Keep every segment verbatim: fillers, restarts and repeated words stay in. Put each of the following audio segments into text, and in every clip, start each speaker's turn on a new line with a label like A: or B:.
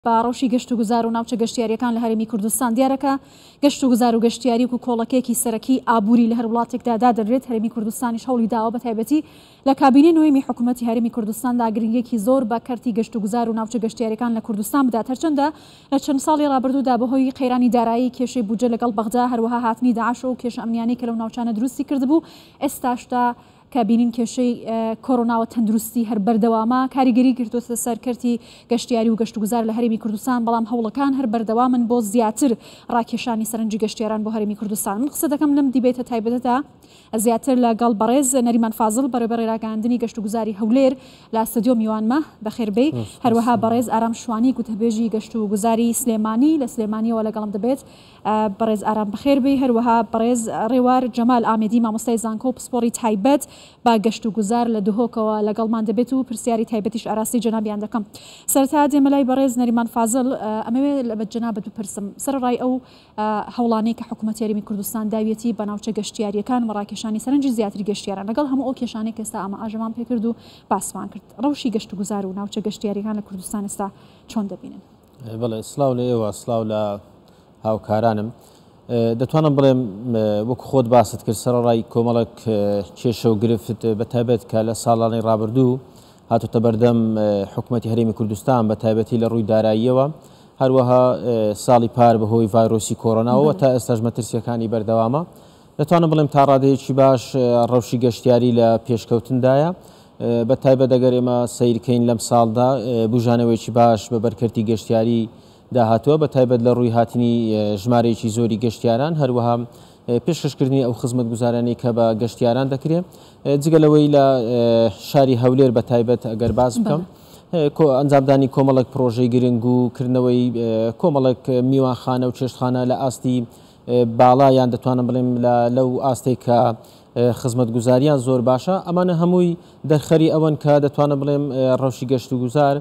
A: با ڕەوشی گەشت و گوزار و ناوچە گەشتیاریەکان لە هەرێمی کوردستان دیارەکە گەشت و گوزار و گەشتیاری و کۆڵەکەیەکی سەرەکی ئابووری لە هەر وڵاتێکدا دادەنرێت. هەرێمی کوردستانیش هەوڵی داوە بە تایبەتی لە کابینەی نوێمی حکوومەتی هەرێمی کوردستاندا گرنگێکی زۆر بە کەرتی گەشت و گوزار و ناوچە گەشتیاریەکان لە کوردستان بدات. هەرچەندە لە چەند ساڵی ڕابردوودا بەهۆی قەیرانی دارایی کێشەی بودجە لەگەڵ بەغدا هەروەها هاتنی داعش و کێشە ئەمنیانی کە لەو ناوچانە دروستی کردبوو، ئێستاشتا کابینین کێشەی کۆڕۆناوە تەندروستی هەر بەردەوامە کاریگەری گرتوۆتە سەرکەرتی گەشتیاری و گەشت و گوزار لە هەرێمی کوردستان، بەڵام هەوڵەکان هەر بەردەوامن بۆ زیاتر ڕاکێشانی سەرنجی گەشتیاران بۆ هەرێمی کوردستان. من قسە دەکەم لەم دیبێتە تایبەتەدا زیاتر لەگەڵ بەڕێز نەریمان فازڵ بەڕێبەری ڕاگەاندنی گەشت و گوزاری هەولێر لە ئەستەدیۆ میوانمە بەخێربەی، هەروەها بەڕێز ئارام شوانی گوتەبێژی گەشت و گوزاری سلێمانی لە سلێمانیەوە لەگەڵم دەبێت. بەڕێز ئارام بەخێربەی، هەروەها بەڕێز ڕێوار جەمال ئامێدی مامۆستای زانکۆ و پسپۆڕی تایبەت با گەشت و گوزار لە دهۆکەوە لەگەڵمان دەبێت و پرسیاری تایبەتیش ئاراستی جەنابیان دەکەم. سەرەتا دێمە لای بەڕێز نەریمان فازڵ، ئەمەوێت لە جەنابەت بپرسم سەرڕای ئەو هەوڵانەی کە حکوومەتی هەرێمی کوردستان داویەتی بە ناوچە گەشتیاریەکان و ڕاکێشانی سەرنجی زیاتری گەشتیاران لەگەڵ هەموو ئەو کێشانەی کە ئێستا ئەمە ئاژەمان پێ کرد و باسمان کرد، ڕەوشی گەشت و گوزار و ناوچە گەشتیاریەکان لە کوردستان ئێستا چۆن دەبینن؟
B: بەڵێ سلااو لە ئێوە، سلااو لە هاوکارانم. دەتوانم بڵێم وەکو خۆت باست کرد سەرڕای کۆمەڵک کێشە و گرفت بە تایبەت کە لە ساڵانی ڕابردوو هاتوتە بەردەم حکوومەتی هەرێمی کوردستان بە تایبەتی لە ڕووی داراییەوە، هەروەها ساڵی پار بەهۆی ڤایرۆسی کۆڕۆناوە تا ئێستاش مەترسیەکانی بەردەوامە. دەتوانم بڵێم تا ڕادەیەکی باش ڕەوشی گەشتیاری لە پێشکەوتندایە، بە تایبەت دەگەر ئێمە سیرکەین لەم ساڵدا بژانەوەیکی باش بە بەرکەرتی گەشتیاری داهاتووە، بە تایبەت لە ڕووی هاتنی ژمارەیەکی زۆری گەشتیاران، هەروەها پێشکەشکردنی ئەو خزمەت گوزارانی کە بە گەشتیاران دەکرێت. جگەلەوەی لە شاری هەولێر بە تایبەت ئەگەر باز بکەم ئەنجامدانی کۆمەڵک پرۆژەی گرنگ و کردنەوەی کۆمەڵک میوانخانە و چێشتخانە لە ئاستی باڵایان دەتوانم بڵێم لەو ئاستێک کە خزمەت گوزاریان زۆر باشە. ئەمانە هەمووی دەرخەری ئەوەن کە دەتوانم بڵێم ڕەوشی گەشت و گوزار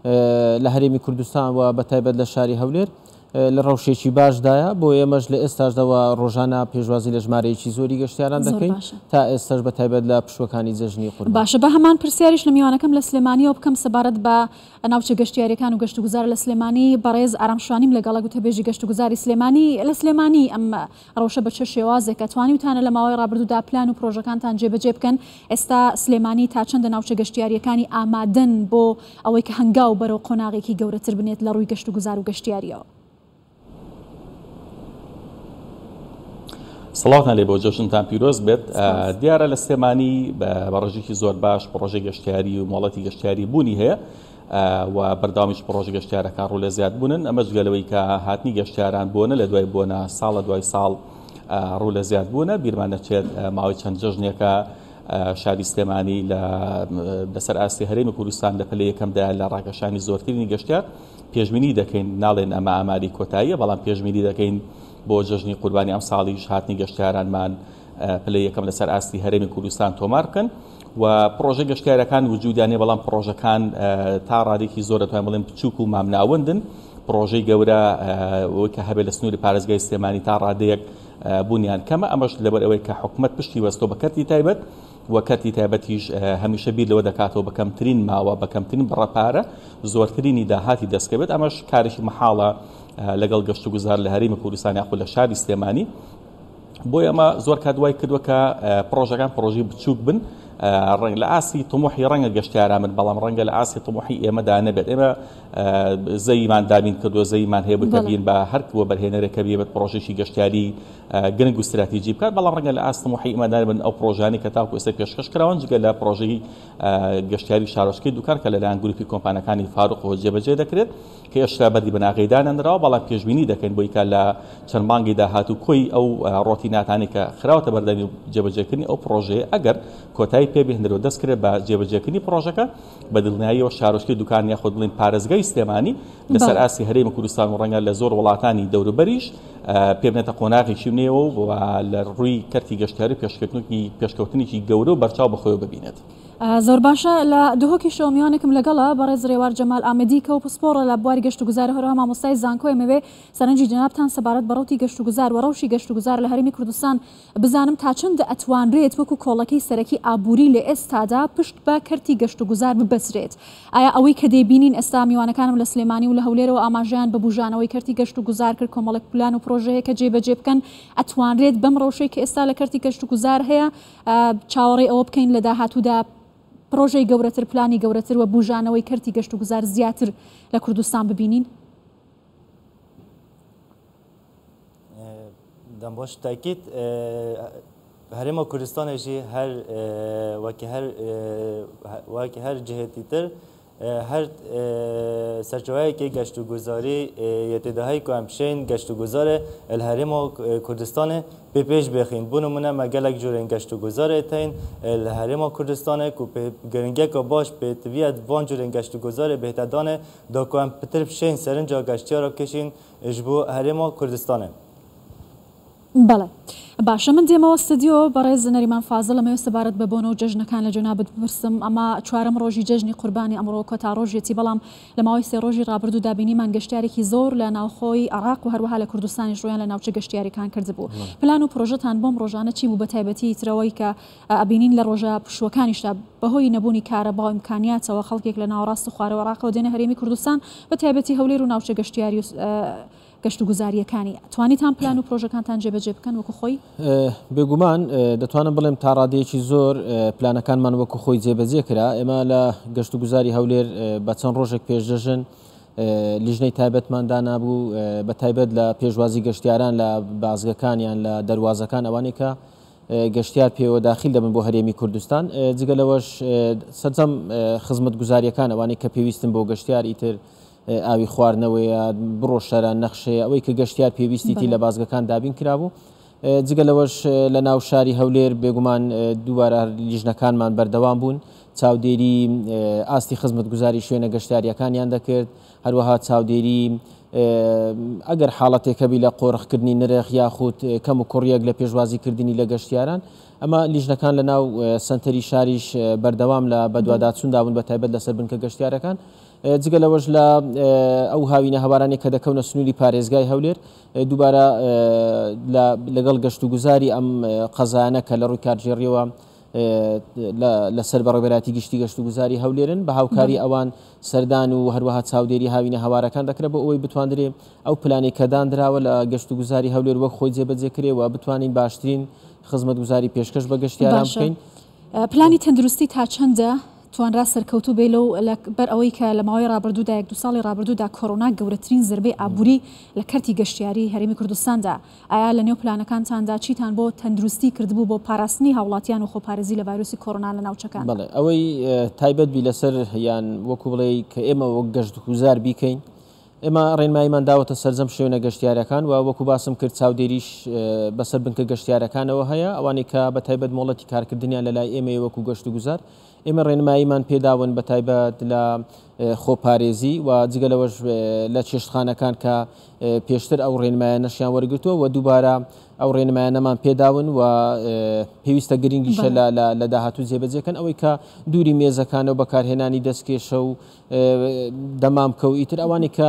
B: لە هەرێمی کوردستان و بە تایبەت لە شاری هەولێر لە ڕەوشێکی باشدایە بۆ ئێمەش لە ئێستاشداوە ڕۆژانە پێشوازی لە ژمارەیەکی زۆری گەشتیاران دەکەین تا ئێستاش بە تایبەت لە پشوەکانی جەژنی قوربان.
A: باشە، بە هەمان پرسیاریش لە میوانەکەم لە سلێمانیەوە بکەم سەبارەت بە ناوچە گەشتیاریەکان و گەشت و گوزار لە سلێمانی. بەڕێز ئارام شوانیم لەگەڵە گوتەبێژی گەشت و گوزاری سلێمانی لە سلێمانی ئەم ڕەوشە بە چه شێوازێک کە توانیوتانە لە ماوەی ڕابردوودا پلان و پرۆژەکانتان جێبەجێ بکەن، ئێستا سلێمانی تا چەندە ناوچە گەشتیاریەکانی ئامادەن بۆ ئەوەی کە هەنگاو بەرەو قۆناغێکی گەورەتر بنێت لە ڕووی گەشت و گوزار و گەشتیاریەوە؟
C: سڵاوتان لێ بۆ جەژنتان پیرۆز بێت. دیارە لە سلێمانی بە ڕێژێکی زۆر باش پرۆژەی گەشتیاری و مۆڵەتی گەشتیاری بوونی هەیە و بەرداوامیش پرۆژە گەشتیارەکان ڕوو لە زیاد بوونن. ئەمە جگەلەوەی کە هاتنی گەشتیاران بوونە لە دوای بوونە ساڵ لە دوای ساڵ ڕوو لە زیاد بوونە. بیرمان دەچێت ماوەی چەند جەژنێکە شاری سلێمانی لەسەر ئاستی هەرێمی کوردستان لە پلە یەکەمدا لە ڕاکێشانی زۆرترینی گەشتیار پێشبینی دەکەین. ناڵێن ئەمە ئاماری کۆتاییە، بەڵام پێشبینی دەکەین بۆ جەژنی قوربانی ئەم ساڵیش هاتنی گەشتیارانمان پلە یەکەم لەسەر ئاستی هەرێمی کوردستان تۆمار بکەن و پرۆژە گەشتیارەکان وجودیانێ، بەڵام پرۆژەکان تا ڕادێکی زۆر دەتوانین بڵێن بچووک و مامناوەندن. پرۆژەی گەورە ئەوەی کە هەبێت لە سنووری پارێزگای سلێمانی تا ڕادەیەک بوونیان کەمە، ئەمەش لەبەر ئەوەی کە حکوومەت پشتی وەستۆ بە کەرتی تایبەت و کەرتی تایبەتیش هەمیشە بیر لەوە دەکاتەوە بەکەمترین ماوە بەکەمترین بڕەپارە زۆرترینی داهاتی دەستکەوێت. ئەمەش کارێکی مەحاڵە لەگەڵ گەشت و گوزار لە هەرێمی کوردستان یاخود لە شاری سلێمانی. بۆی ئەمە زۆر کاتوای کردووە کە پرۆژەکان پرۆژەی بچووک بن، ڕنگ لە ئاسی تموحی ڕەنگە گەشتیاران بن، بەڵام ڕەنگە لە ئاسی تموحی ئێمەدا نەبێت. ئێمە زەیمان دابین کردو زەیمان هەیە بکەبین بە هەرکوە بەرهێنەرێکە بێت پرۆژێکی گەشتیاری گرنگ و استراتیجی بکات، بەڵام ڕەنگە لە ئاسی تموحی ئێمەدا بن ئەو پرۆژانی کە تاکو ئێستا پێشکەش کراون جگە لە پرۆژەی گەشتیاری شارۆچکەی دووکان کە لەلایەن گروپی کۆمپانیەکانی فاروق جێبەجێ دەکرێت کە هێشتا بەدی بەناغەیدانەنراوە، بەڵام پێشبینی دەکەین بۆی کە لە چەند مانگی داهاتوو کۆی ئەو ڕۆتیناتانی کە خراوەتە بەردەمی جێبەجێکردنی ئەو پرۆژەیە ئەگەر کۆتایی پێبێنەوە دەستکرێت بە جێبەجێکردنی پرۆژەکە بە دڵنیاییەوە شارۆچکەی دوکان یاخود بڵێن پارێزگای سلێمانی لەسەر ئاسی هەرێمی کوردستان و ڕەنگە لە زۆر وڵاتانی دەوروبەریش پێبنێتە قۆناغێکی نێوە و لە ڕووی کەرتی گەشتیاری پێشکەوتنێکی گەورە و بەرچاو بەخۆیەوە ببینێت.
A: زۆر باشە لە دهۆکی شەومیوانێکم لەگەڵە بەڕێز ڕێوار جەمال ئامەدی کە و پسپۆڕە لە بواری گەشت و گوزار هەروەها مامۆستای زانکۆی ئەمەوێ سەرنجی جەنابتان سەبارەت بە ڕەوتی گەشت و گوزار و ڕەوشی گەشت و گوزار لە هەرێمی کوردستان بزانم تا چەندە ئەتوانرێت وەکو کۆڵەکەی سەرەکی ئابووری لە ئێستادا پشت بە کەرتی گەشت و گوزار ببەسرێت. ئایا ئەوەی کە دەیبینین ئێستا میوانەکانم لە سلێمانی و لە هەولێرەوە ئاماژەیان بە بوژانەوەی کەرتی گەشت و گوزار کرد کۆمەڵێک پلان و پرۆژەیە کە جێبەجێ بکەن ئەتوانرێت بەم ڕەوشەی کە ئێستا لە کەرتی گەشت و گوزار هەیە چاوەڕێی ئەوە بکەین لە داهاتوودا پرۆژەی گەورەتر پلانی گەورەتر و بوژانەوەی کەرتی گەشت و گوزار زیاتر لە کوردستان ببینین؟
D: دەم بۆش تاکید هەرێمە کوردستانێژی هەر وەکی هەر وەکی هەر جهێتی تر هەر سەرچاوەیەکی گەشت و گوزاری یەتێداهەی کو ئەم بشین گەشت و گوزارێ لە هەرێمە کوردستانێ پێ پێش بخین بوون منە مەگەلێک جۆرێن گەشت و گوزارێ تین لە هەرێمە کوردستانێ و گرنگێکە باش پێتویەت وان جۆرێن گەشت و گوزارێ بهتەدانێ داکو ئەم پتر بشین سەرنجا گەشتیارە بکەشین ji bo herêma Kurdistanê.
A: بەڵێ باشە من دێمەوە ستدیۆ بەڕێز نەریمان فازڵ لەمەوێ سەبارەت بە بۆنەوە جەژنەکان لە جەنابەت بپرسم ئەمە چوارەم ڕۆژی جەژنی قوربانی ئەمڕۆ کۆتا ڕۆژێتی بەڵام لە ماوەی سێ ڕۆژی ڕابردوو دابینیمان گەشتیارێکی زۆر لە ناوخۆی عراق و هەروەها لە کوردستانی ڕۆیان لە ناوچە گەشتیاریەکان کردبوو. پلان و پرۆژەتان بۆم ڕۆژانە چی بوو بە تایبەتی ترەوەی کە ئەبینین لە ڕۆژە پشوەکانیشدا بەهۆی نەبوونی کارەبا و ئیمکانیاتەوە خەڵکێک لە ناوەڕاست و خوارەوە عراقەوە دێنە هەرێمی کوردستان بە تایبەتی هەولێر و ناوچە گەشتیاری گەشت و گوزاریەکانی توانیتان پلان و پرۆژەکانتان جێبەجێ بکەن وەکو خۆی؟
B: بێگومان دەتوانم بڵێم تا ڕادەیەکی زۆر پلانەکانمان وەکو خۆی جێبەجێ کرا. ئێمە لە گەشت و گوزاری هەولێر بە چەند ڕۆژێک پێشدەژن لیژنەی تایبەتمان دانابوو بە تایبەت لە پێشوازی گەشتیاران لە بازگەکانیان لە دەواازەکان ئەوانەی کە گەشتیار پێوە داخل دەبن بۆ هەرێمی کوردستان. جگە لەوەش سەرجەم خزمەت گوزاریەکان ئەوانەی کە پێویستن بۆ گەشتیار ئیتر ئاوی خواردنەوەیە بڕۆشەرە نەخشەیە ئەوەی کە گەشتیار پێویستیتی لە بازگەکان دابین کرابوو. جگە لەوەش لە ناو شاری هەولێر بێگومان دووبارە لیژنەکانمان بەردەوام بوون چاودێری ئاستی خزمەت گوزاری شوێنە گەشتاریەکانیان دەکرد هەروەها چاودێری ئەگەر حاڵەتێکەبی لە قۆڕخکردنی نرخ یاخود کەم و کوڕیەک لە پێشوازیکردنی لە گەشتیاران ئەمە لیژنەکان لە ناو سنتەری شاریش بەردەوام لە بەدواداچووندا بوون بە تایبەت لەسەر بنکە گەشتیارەکان. جگە لەوەش لە ئەو هاوینە هەوارانی کە دەکەونە سنووری پارێزگای هەولێر دووبارە لەگەڵ گەشت و گوزاری ئەم قەزانە کە لە ڕووی کارژێڕیەوە لەسەر بەڕێوەبەراتی گشتی گەشت و گوزاری هەولێرن بە هاوکاری ئەوان سەردان و هەروەها چاودێری هاوینە هەوارەکان دەکرێت بۆ ئەوەی بتواندرێ ئەو پلانێک کە دانراوە لە گەشت و گوزاری هەولێر وەک خۆی جێبەجێکرێەوە بتوانین باشترین خزمەت گوزاری پێشکەش بە گەشتیاران بکەین.
A: پلانی تەندروستی تا چەندە توانرا سەرکەوتوو بێ لەو بەر ئەوەی کە لە ماوەی ڕابردوودا یەک دو ساڵی ڕابردوودا کۆڕۆنا گەورەترین زربەی ئابووری لە کەرتی گەشتیاری هەرێمی کوردستاندا ئایا لە نێو پلانەکانتاندا چیتان بۆ تەندروستی کردبوو بۆ پاراستنی هاوڵاتیان و خۆپارێزی لە ڤایرۆسی کۆڕۆنا لە ناوچەکان؟
B: بەڵێ ئەوەی تایبەت بی لەسەر یان وەکو بڵێ کە ئێمە وەک گەشت گوزار بیکەین ئێمە ڕێنماییمان داوەتە سەرجەم شوێنە گەشتیارەکان و وەکو باسم کرد چاودێریش بەسەر بنکە گەشتیارەکانەوە هەیە ئەوانەی کە بە تایبەت مۆڵەتی کارکردنیان لە لای ئێمە وەکو گەشت و گوزار ئێمە ڕێنماییمان پێداون بە تایبەت لە خۆپارێزی و جگە لەوەش لە چێشتخانەکان کە پێشتر ئەو ڕێنمایە نەشیان وەرگرتووە و دووبارە ئەو ڕێنمایانەمان پێداون و پێویستە گرنگیشە لە داهاتوو جێبەجێکەن ئەوەی کە دووری مێزەکانەوە بەکارهێنانی دەستکێشە و دەمامکە و ئیتر ئەوانی کە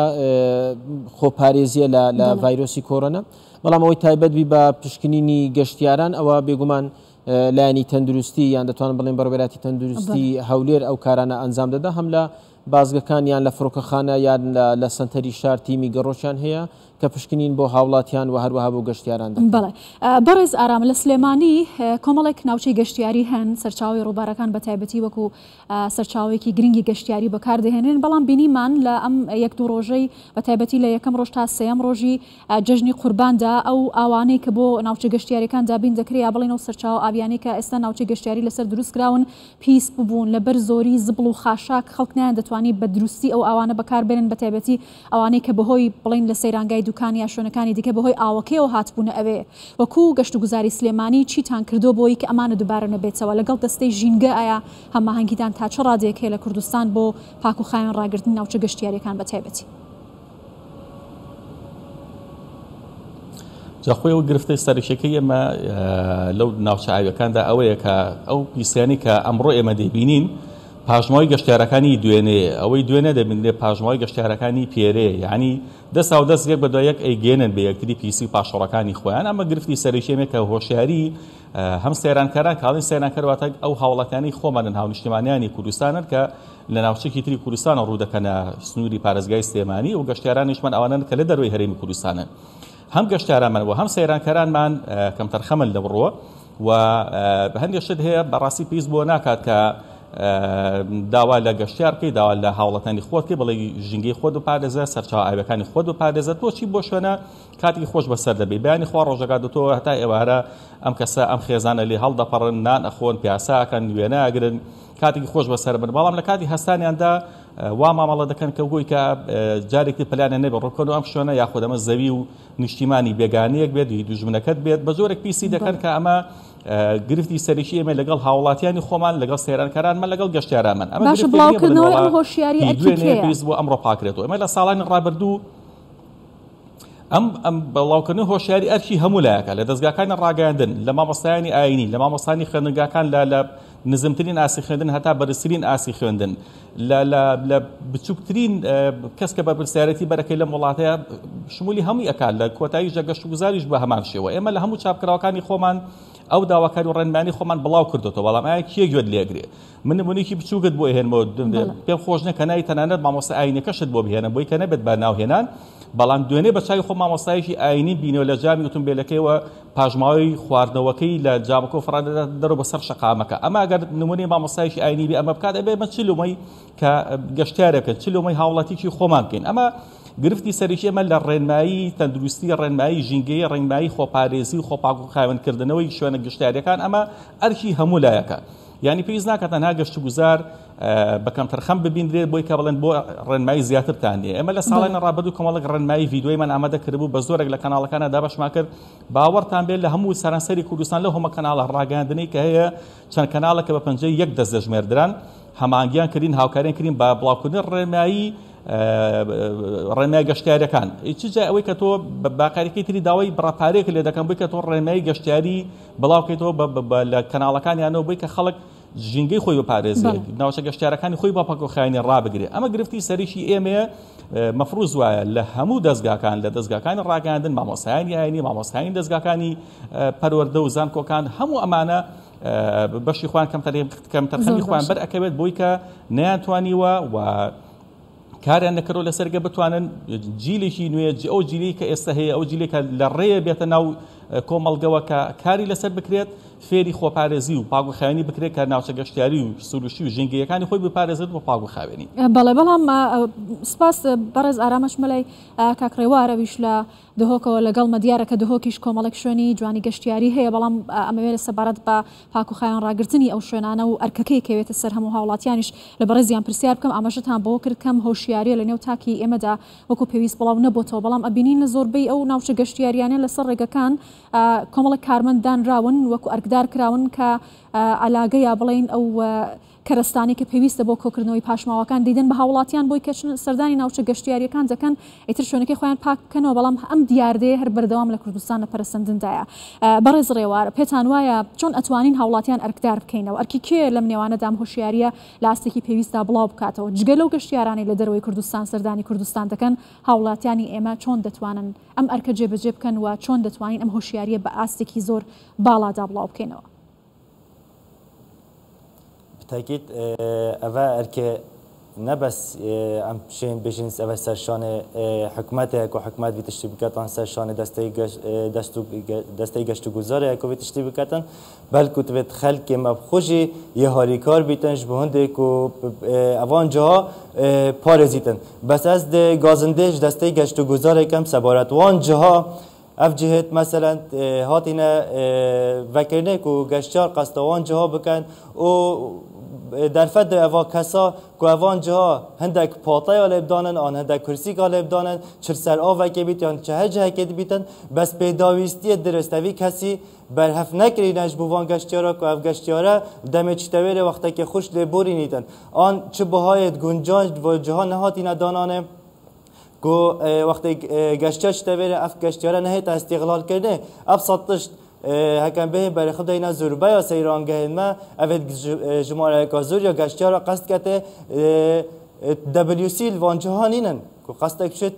B: خۆپارێزیە لە ڤایرۆسی کۆڕۆنا بەڵام ئەوەی تایبەتبی بە پشکنینی گەشتیاران ئەوە بێگومان لایەنی تەندروستی یان دەتوانم بڵێن بەڕێوەبەراتی تەندروستی هەولێر ئەو کارانە ئەنجام دەدا هەم لە بازگەکان یان لە فڕۆکەخانە یان لە سنتەری شار تیمی گەڕۆچیان هەیە کە پشکنین بۆ هاوڵاتیان و هەروەها بۆ گەشتیاران دەکەن.
A: بەڵێ بەڕێز ئارام لە سلێمانی کۆمەڵێک ناوچەی گەشتیاری هەن سەرچاوی ڕووبارەکان بە تایبەتی وەکو سەرچاوێکی گرنگی گەشتیاری بەکاردەهێنن بەڵام بینیمان لە ئەم یەک دوو ڕۆژەی بە تایبەتی لە یەکەم ڕۆژ تا سێەم ڕۆژی جەژنی قورباندا ئەو ئاوانەی کە بۆ ناوچە گەشتیاریەکان دابین دەکرێت بڵێن و سەرچاو ئاویانی کە ئێستا ناوچەی گەشتیاری لەسەر دروستکراون پیس ببوون لەبەر زۆری زبڵ و خاشاک خەڵکنیان دەتوانانی بە دروستی ئەو ئەوانە بەکاربێنن بە تایبەتی ئەوانەی کە بەهۆی بڵین لە سەیرانگای دوکانی یا شوێنەکانی دیکە بەهۆی ئاوەکەیەوە هاتبوونە ئەوێ وەکو گەشت و گوزاری سلێمانی چیتان کردو بۆی کە ئەمانە دووبارە نەبێتەوە لەگەڵ دەستەی ژینگە ئایا هەماهەنگیدان تا چه ڕادێک هەیە لە کوردستان بۆ پاک و خاوێن ڕاگرتنی ناوچە گەشتیاریەکان بە تایبەتی؟
C: جاخۆی و گرفتەی سەرشەکەی ئێمە لەو ناوچەکاندا ئەوەیە کە ئەو پیسیانی کە ئەمڕۆ ئێمە دەبینین پاژماوەی گەشتیارەکانی دوێنێ ئەوەی دوێنێ دەبینێت پاژماوەی گەشتیارەکانی پێرێ یعنی دەستا و دەست یەک بە دوای یەک ئەیگەێنن بە یەکتری پیسی و پاشەڕەکانی خۆیان ئەمە گرفتی سەرشێمێک کە هۆشیاری هەم سێرانکاران کاڵی سێرانکەرواتە ئەو هاوڵەکانی خۆمانن هاونیشتیمانیانی کوردستانن کە لە ناوچەکی تری کوردستانە ڕوودەکەنە سنووری پارێزگای سلێمانی و گەشتیارانیشمان ئەوانن کە لە دەروی هەرێمی کوردستانن هەم گەشتیارانمان و هەم سەیرانکەرانمان کەم تەرخەمن لە بڕۆ و هەندێک شت هەیە بەڕاستی پێویست بۆ ناکات کە داوا لە گەشتیار بکەی داوا لە هاوڵەتانی خۆت بکەی بڵێ ژینگەی خۆت بپارێزە سەرچاوە ئاوەکانی خۆت بپارێزە تۆ چی بۆ شوێنە کاتێکی خۆش بەسەر دەبێ بەیانی خوا ڕۆژەکات دەتەوە هەتا ئێوارە ئەم کەسە ئەم خێزانە لێ هەڵدەپەڕن نان ئەخۆن پیاساکەن وێنە ئەگرن کاتێکی خۆش بەسەر بن بەڵام لە کاتی هەستانیاندا وا مامەڵە دەکەن کە گوۆی کە جارێکی پلانە نەبێ ڕۆکەن و ئەم شوێنە یاخود ئەمە زەوی و نیشتیمانی بێگانەیەک بێت دوژمنەکەت بێت بە زۆرێک پیسی دەکەن کە ئەمە گرفتی سەرشی ئێمە لەگەڵ هاوڵاتیانی خۆمان لەگەڵ سێرانکەرانمان لەگەڵ گەشتیارانمان ئەمە
A: بڵاوکردنەوەی ئەم هۆشیاری
C: پێویست بۆ ئەمڕۆ پاکرێتەوە ئێمە لە ساڵانی ڕابردوو ئەم ئەم بەڵاوکردنی هۆشیاری ئەرکی هەموو لایەکە لە دەستگاکانی ڕاگەاندن لە مامۆستایانی ئاینی لە مامۆستانی خوێندنگاکان لە نزمترین ئاسی خوێندن هەتا بەرزترین ئاسی خوێندن لە بچووکترین کەس کە بە پرسیارەتی بەرەکەی لەم وڵاتەیە شمولی هەمووی ئەکات لە کۆتایی ژەگەشت و گوزاریش بە هەمان شێوە ئێمە لە هەموو چاپکراوەکانی خۆمان ئەو داواکاری و ڕێنمانی خۆمان بڵاو کردوەوە بەڵام ئایا کێ گوێت لێگرێ من نمونێکی بچووکت بۆ هێنمەوە پێم خۆش نەکە نای تەنانەت مامۆستا ئاینەکەشت بۆ بهێنە بۆی کە نەبێت بە ناوهێنان بەڵام دوێنێ بە چاوی خۆ مامۆستایەکی ئاینی بینەوە لە جامی ئۆتۆمبیلەکەیەوە پاژماوەی خواردنەوەکەی لە جامەکە و فڕادەدا دەرەوە بەسەر شەقامەکە ئەمە ئەگەر نمونەی مامۆستایەکی ئاینی بێ ئەمە بکات ئەبێ مە چ لۆمەی کە گەشتیارەکە چ لۆمەی هاوڵاتیکی خۆمان بکەین ئەمە گرفتی سەرشی ئەمە لە ڕێنمایی تەندروستی ڕێنمایی ژینگەی ڕێنمایی خۆپارێزی و خۆپاک و خاوێنکردنەوەی شوێنە گەشتیاریەکان ئەمە ئەرکی هەموو لایەکە یعنی پێویست ناکات تەنها گەشت و گوزار بەکەم تەرخەم ببیندرێت بۆی کە بڵێن بۆ ڕێنمایی زیاترتان نیە ئێمە لە ساڵانی ڕابردوو کۆمەڵێک ڕێنمایی ڤیدیۆیمان ئامادە کردبوو بە زۆرێک لە کەناڵەکانە دابەشمان کرد باوەڕتان بێت لە هەموو سەرانسەری کوردستان لە هەموو کەناڵە ڕاگەاندنەی کە هەیە چەند کەناڵە کە بە پەنجەی یەک دەست دەژمێردران هەمانگیان کردین هاوکاریان کردین بە بڵاوکردنی ڕێنمایی ڕێنمای گەشتیاریەکان چ جای ئەوەی کە تۆ باقاریەکەی تری داوای بڕاپارێک لێ دەکەم بووی کە تۆ ڕێنمایی گەشتیاری بڵاوکەیتەوە لە کەناڵەکانیانەوە بووی کە خەڵک ژینگەی خۆی بپارێزێت ناوچە گەشتیارەکانی خۆی بە پاکۆخایانی ڕابگرێت ئەمە گرفتی سەریشی ئێمە مەفروض وایە لە هەموو دەستگاکان لە دەستگاکانی ڕاگەاندن مامۆستایانی ئاینی مامۆستایانی دەستگاکانی پەروەردە و زانکۆکان هەموو ئەمانە بەشی خوان کەم تەرخەمی خوان بەر ئەکەوێت بۆی کە نەیانتوانیوە و کاریان نەکردەوە لەسەرگە بتوانن جیلێکی نوێ ئەو جیلی کە ئێستا هەیە ئەو جیلێکە لە ڕێیە بێتە ناو کۆمەڵگەوە کە کاری لەسەر بکرێت فێری خۆپارێزی و پاک و خاوێنی بکرێت کە ناوچە گەشتیاری و سروشتی و ژینگەیەکانی خۆی بپارێزێت بۆ پاک و خاوێنی
A: بەڵێ بەڵام سپاس بەڕێز ئارامەش مەلای کاکڕێوارەویش لە دهۆکەوە لەگەڵ مەدیارەکە دهۆکیش کۆمەڵێک شوێنی جوانی گەشتیاری هەیە بەڵام ئەمەوێت لە سەبارەت بە پاک و خاوێن ڕاگررتنی ئەو شوێنانە و ئەرکەکەی کەوێتە سەر هەموو هاوڵاتیانیش لە بەڕێزیان پرسیار بکەم ئاماژەتان بۆ کرد کەم هۆشیاریە لە نێو تاکی ئێمەدا وەکو پێویست بڵاو نەبووتەوە بەڵام ئەبینین لە زۆربەی ئەو ناوچە گەشتیاریانە لەسەر ڕێگەکان کۆمەڵک کارمەنددانراون وەکو ئەرکدار کراون کە علاگەیە بڵین ئەو کەرستانی کە پێویستە بۆ کۆکردنەوەی پاشماوەکان دەیدەن بە هاوڵاتیان بۆی کە سەردانی ناوچە گەشتیاریەکان دەکەن ئیتر شوێنەکەی خۆیان پاککەنەوە بەڵام ئەم دیاردەیە هەر بەردەوام لە کوردستان لە پەرسەندندایە بەڕێز ڕێوار پێتان وایە چۆن ئەتوانین هاوڵاتیان ئەرکدار بکەینەوە ئەرکی کێ لەم نێوانەدام هۆشیاریە لە ئاستێکی پێویستە بڵاو بکاتەوە جگە لەو گەشتیارانی لە دەروی کوردستان سەردانی کوردستان دەکەن هاوڵاتیانی ئێمە چۆن دەتوانن ئەم ئەرکە جێبەجێ بکەن و چۆن دەتوانین ئەم هۆشیاریە بە ئاستێکی زۆر باڵادا بڵاو بکەینەوە
D: تاکید ئەوە ئەرکێ نەبەس ئەم شێن بژینس ئەوە سەرشانێ حکومەتێک و حکومەت وی تشتی بکاتان سەرشانێ دەستەی گەشت و گوزارێک و وی تشتی بکاتن بەلکو توێت خەلکێ مەبخۆژی یە هاریکار بیتن ji bo hindێک و ئەوان جاها پارێزیتن بەس ئەس دێ گازندێش دەستەی گەشت و گوزارێکم سەبارەت وان جاها اف جهت مثلا هاتینا وکرنک و گشتار قصدوان جها بکن و در فد اوا کسا که اوان جها هندک پاطای آلب دانن آن هندک کرسی آلب دانن چر سر آوه که بیتن چه جه که بیتن بس پیداویستی درستوی کسی بر هف نکری نش بوان گشتیارا که اف گشتیارا دم چتویر وقتی که خوش لبوری نیتن آن چه بهایت گنجان و جها نهاتی ندانانه کو وقتی گشتیا شتابیر اف گشتیاره نهیت استقلال کرده اف سطش هکن به برای خود اینا زوربه یا سیرانگه ما اوید جمعه کازور یا گشتیاره قصد کته دبلیو سی الوانجهانینن که قصد کشید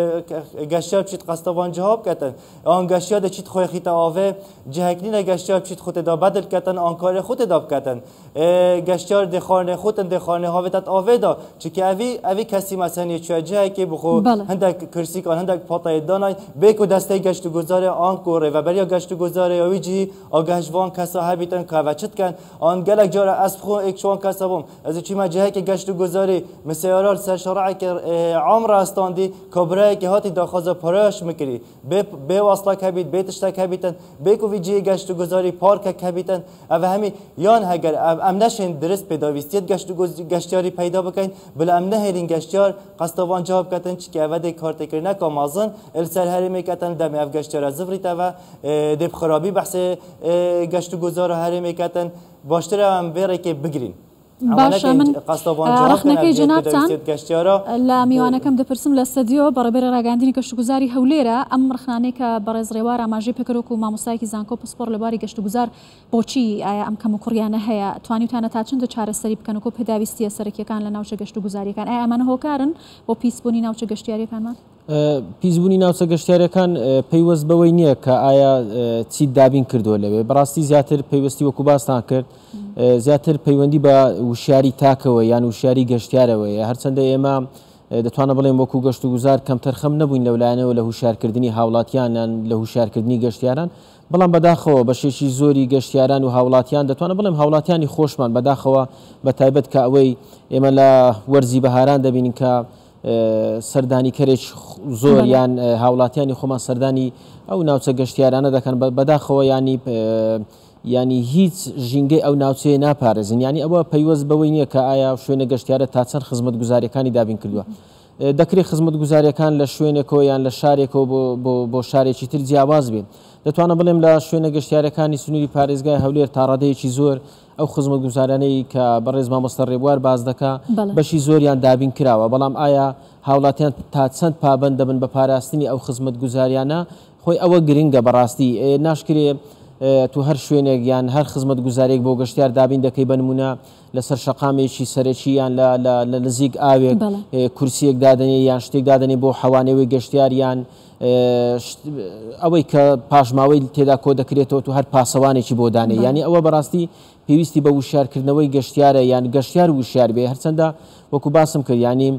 D: گشتیار بشید قصد وانجهاب کتن آن گشتیار ده چید خوی خیت آوه جهکنین گشتیار بشید خود دا بدل کتن آن کار خود دا کتن گشتیار ده خانه خودن ده خانه هاویتت آوه دا چی که اوی اوی کسی مثلا یه چوه جه که بخو هندک کرسی کن هندک پاتای دانای بیکو دسته گشت گذاره آن کوره و بریا گشت گذاره اوی جی آگهشوان کسا هبیتن که وچت کن آن گلک جاره اسب خو اکشوان کسا بوم از چی ما جه که گشت گذاره مسیارال سر شرعه که عمر استاندی کبرای که هاتی داخوازه پراش میکری به به واسطه کبید به تشتا کبیتن به کو ویجی گشت گذاری پارک کبیتن او همین یان اگر ام نشین درست پیداویستیت گشت گشتیاری پیدا بکن بل ام نه هرین گشتیار قصدوان جواب کتن چی که اول کارت کرنه کامازن السر هری میکتن دم اف گشتیار زفری تا و دب خرابی بحث گشت گذار هری میکتن باشتر هم بره که بگیرین
A: باشە من ڕخنەکەی جەنابتان لە میوانەکەم دەپرسم لە سەدیۆ بەڕێبەر ڕاگەاندنی گەشتوگوزاری هەولێرە ئەم ڕخنانەی کە بەڕێز ڕێوار ئاماژەی پێکەرۆک و مامۆستایەکی زانکۆ پسپۆر لەباری گەشتوگوزار بۆچی ئایا ئەم کەم و کوڕیانە هەیە توانیتانە تا چەندە چارەسەری بکەن و پێداویستیە سەرەکیەکان لە ناوچە گەشتوگوزاریەکان ئایا ئەمانە هۆکارن بۆ پیسبوونی ناوچە گەشتیاریەکانمان
B: پیسبوونی ناوچە گەشتیارەکان پەیوەست بەوەی نییە کە ئایا چیت دابین کردووە لەوێ بەڕاستی زیاتر پەیوەستی وەکو باستان کرد زیاتر پەیوەندی بە وشیاری تاکەوە یان وشیاری گەشتیارەوەیە هەرچەندە ئێمە دەتوانە بڵێم وەکو گەشتوگوزار کەم تەرخەم نەبووین لەولایەنەوە لە هوشارکردنی هاوڵاتیانیان لە هوشارکردنی گەشتیاران بەڵام بەداخەوە بەشێکی زۆری گەشتیاران و هاوڵاتیان دەتوانە بڵێم هاوڵاتیانی خۆشمان بەداخەوە بە تایبەت کە ئەوەی ئێمە لە وەرزی بەهاران دەبینین کە سەردانی کەرێک زۆر یان هاوڵاتیانی خۆمان سەردانی ئەو ناوچە گەشتیارانە دەکەن بەداخەوە ینی ینی هیچ ژینگەی ئەو ناوچەیە ناپارێزن ینی ئەوە پەیوەست بەوەی نییە کە ئایا شوێنە گەشتیارە تا چەند خزمەت گوزاریەکانی دابین کردووە دەکرێت خزمەت گوزاریەکان لە شوێنێکەوە یان لە شارێکەوە بۆ شارێکی تر جیاواز بێت دەتوانە بڵێم لە شوێنە گەشتیارەکانی سنووری پارێزگای هەولێر تا ڕادەیەکی زۆر ئەو خزمەت گوزارانەی کە بەڕێز مامۆستا ڕێبوار باز دەکا بەشی زۆریان دابین کراوە بەڵام ئایا هاوڵاتیان تا چەند پابەند دەبن بە پاراستنی ئەو خزمەت گوزاریانە خۆی ئەوە گرنگە بەڕاستی ناشکرێ تو هەر شوێنێک یان هەر خزمەت گوزارێک بۆ گەشتیار دابین دەکەی بنمونە لەسەر شەقامێکی سەرەکییان لە نزیک ئاوێک کورسیەک دادنێ یان شتێک دادنێ بۆ حەوانەوەی گەشتیاریان ئەوەی کە پاشماوەی تێدا کۆ دەکرێتەوە تو هەر پاسەوانێکی بۆ دانێ ینی ئەوە بەڕاستی پێویستی بە وشارکردنەوەی گەشتیارە یان گەشتیار وشار بێ هەرچەندە وەکو باسم کرد ینی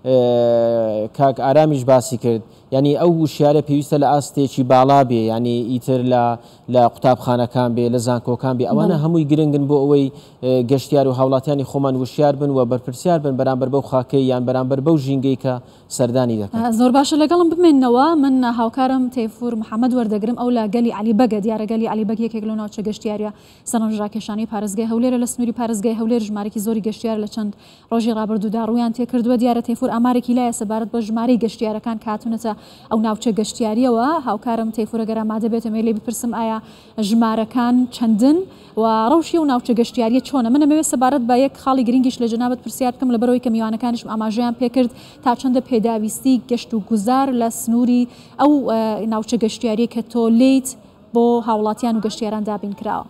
B: کاک ئارامیش باسی کرد ینی ئەو وشارە پێویستە لە ئاستێکی باڵا بێ ینی ئیتر لە لە قوتابخانەکان بێ لە زانکۆکان بێ ئەوانە هەمووی گرنگن بۆ ئەوەی گەشتیار و هاوڵاتیانی خۆمان وشیار بن و بەرپرسیار بن بەرامبەر بەو خاکەی یان بەرامبەر بەو ژینگەی کە سەردانی دەکەن
A: زۆر باشە لەگەڵم بمێنەوە من هاوکارم تەیفور محەممەد وەردەگرم ئەو لە گەلی علی بەگە دیارە گەلی علی بەگ یەکێک لەو ناوچە گەشتیاریە سەرنجڕاکێشانی پارێزگای هەولێرە لە سنووری پارێزگای هەولێر ژمارەی زۆری گەشتیار لە چەند ڕۆژی ڕابردوودا ڕوویان تێکردووە دیارە تەیفور ئامارێکی لایە سەبارەت بە ژمارەی گەشتیارەکان کاتونەتە ئەو ناوچە گەشتیاریەوە هاوکارم تەیفورە گەرامادە بێتەوە لێ بپرسم ئایا ژمارەکان چەندن و ڕەوشی و ناوچە گەشتیاریە چۆنە منە مەوێت سەبارەت بە یەک خاڵی گرنگیش لە جەنابەت پرسیار بکەم لە بەرەوەی کە میوانەکانیشم ئاماژەیان پێکرد تا چەندە پێداویستی گەشت و گوزار لە سنووری ئەو ناوچە گەشتیاری کە تۆ لێیت بۆ هاوڵاتیان و گەشتیاران دابین کراوە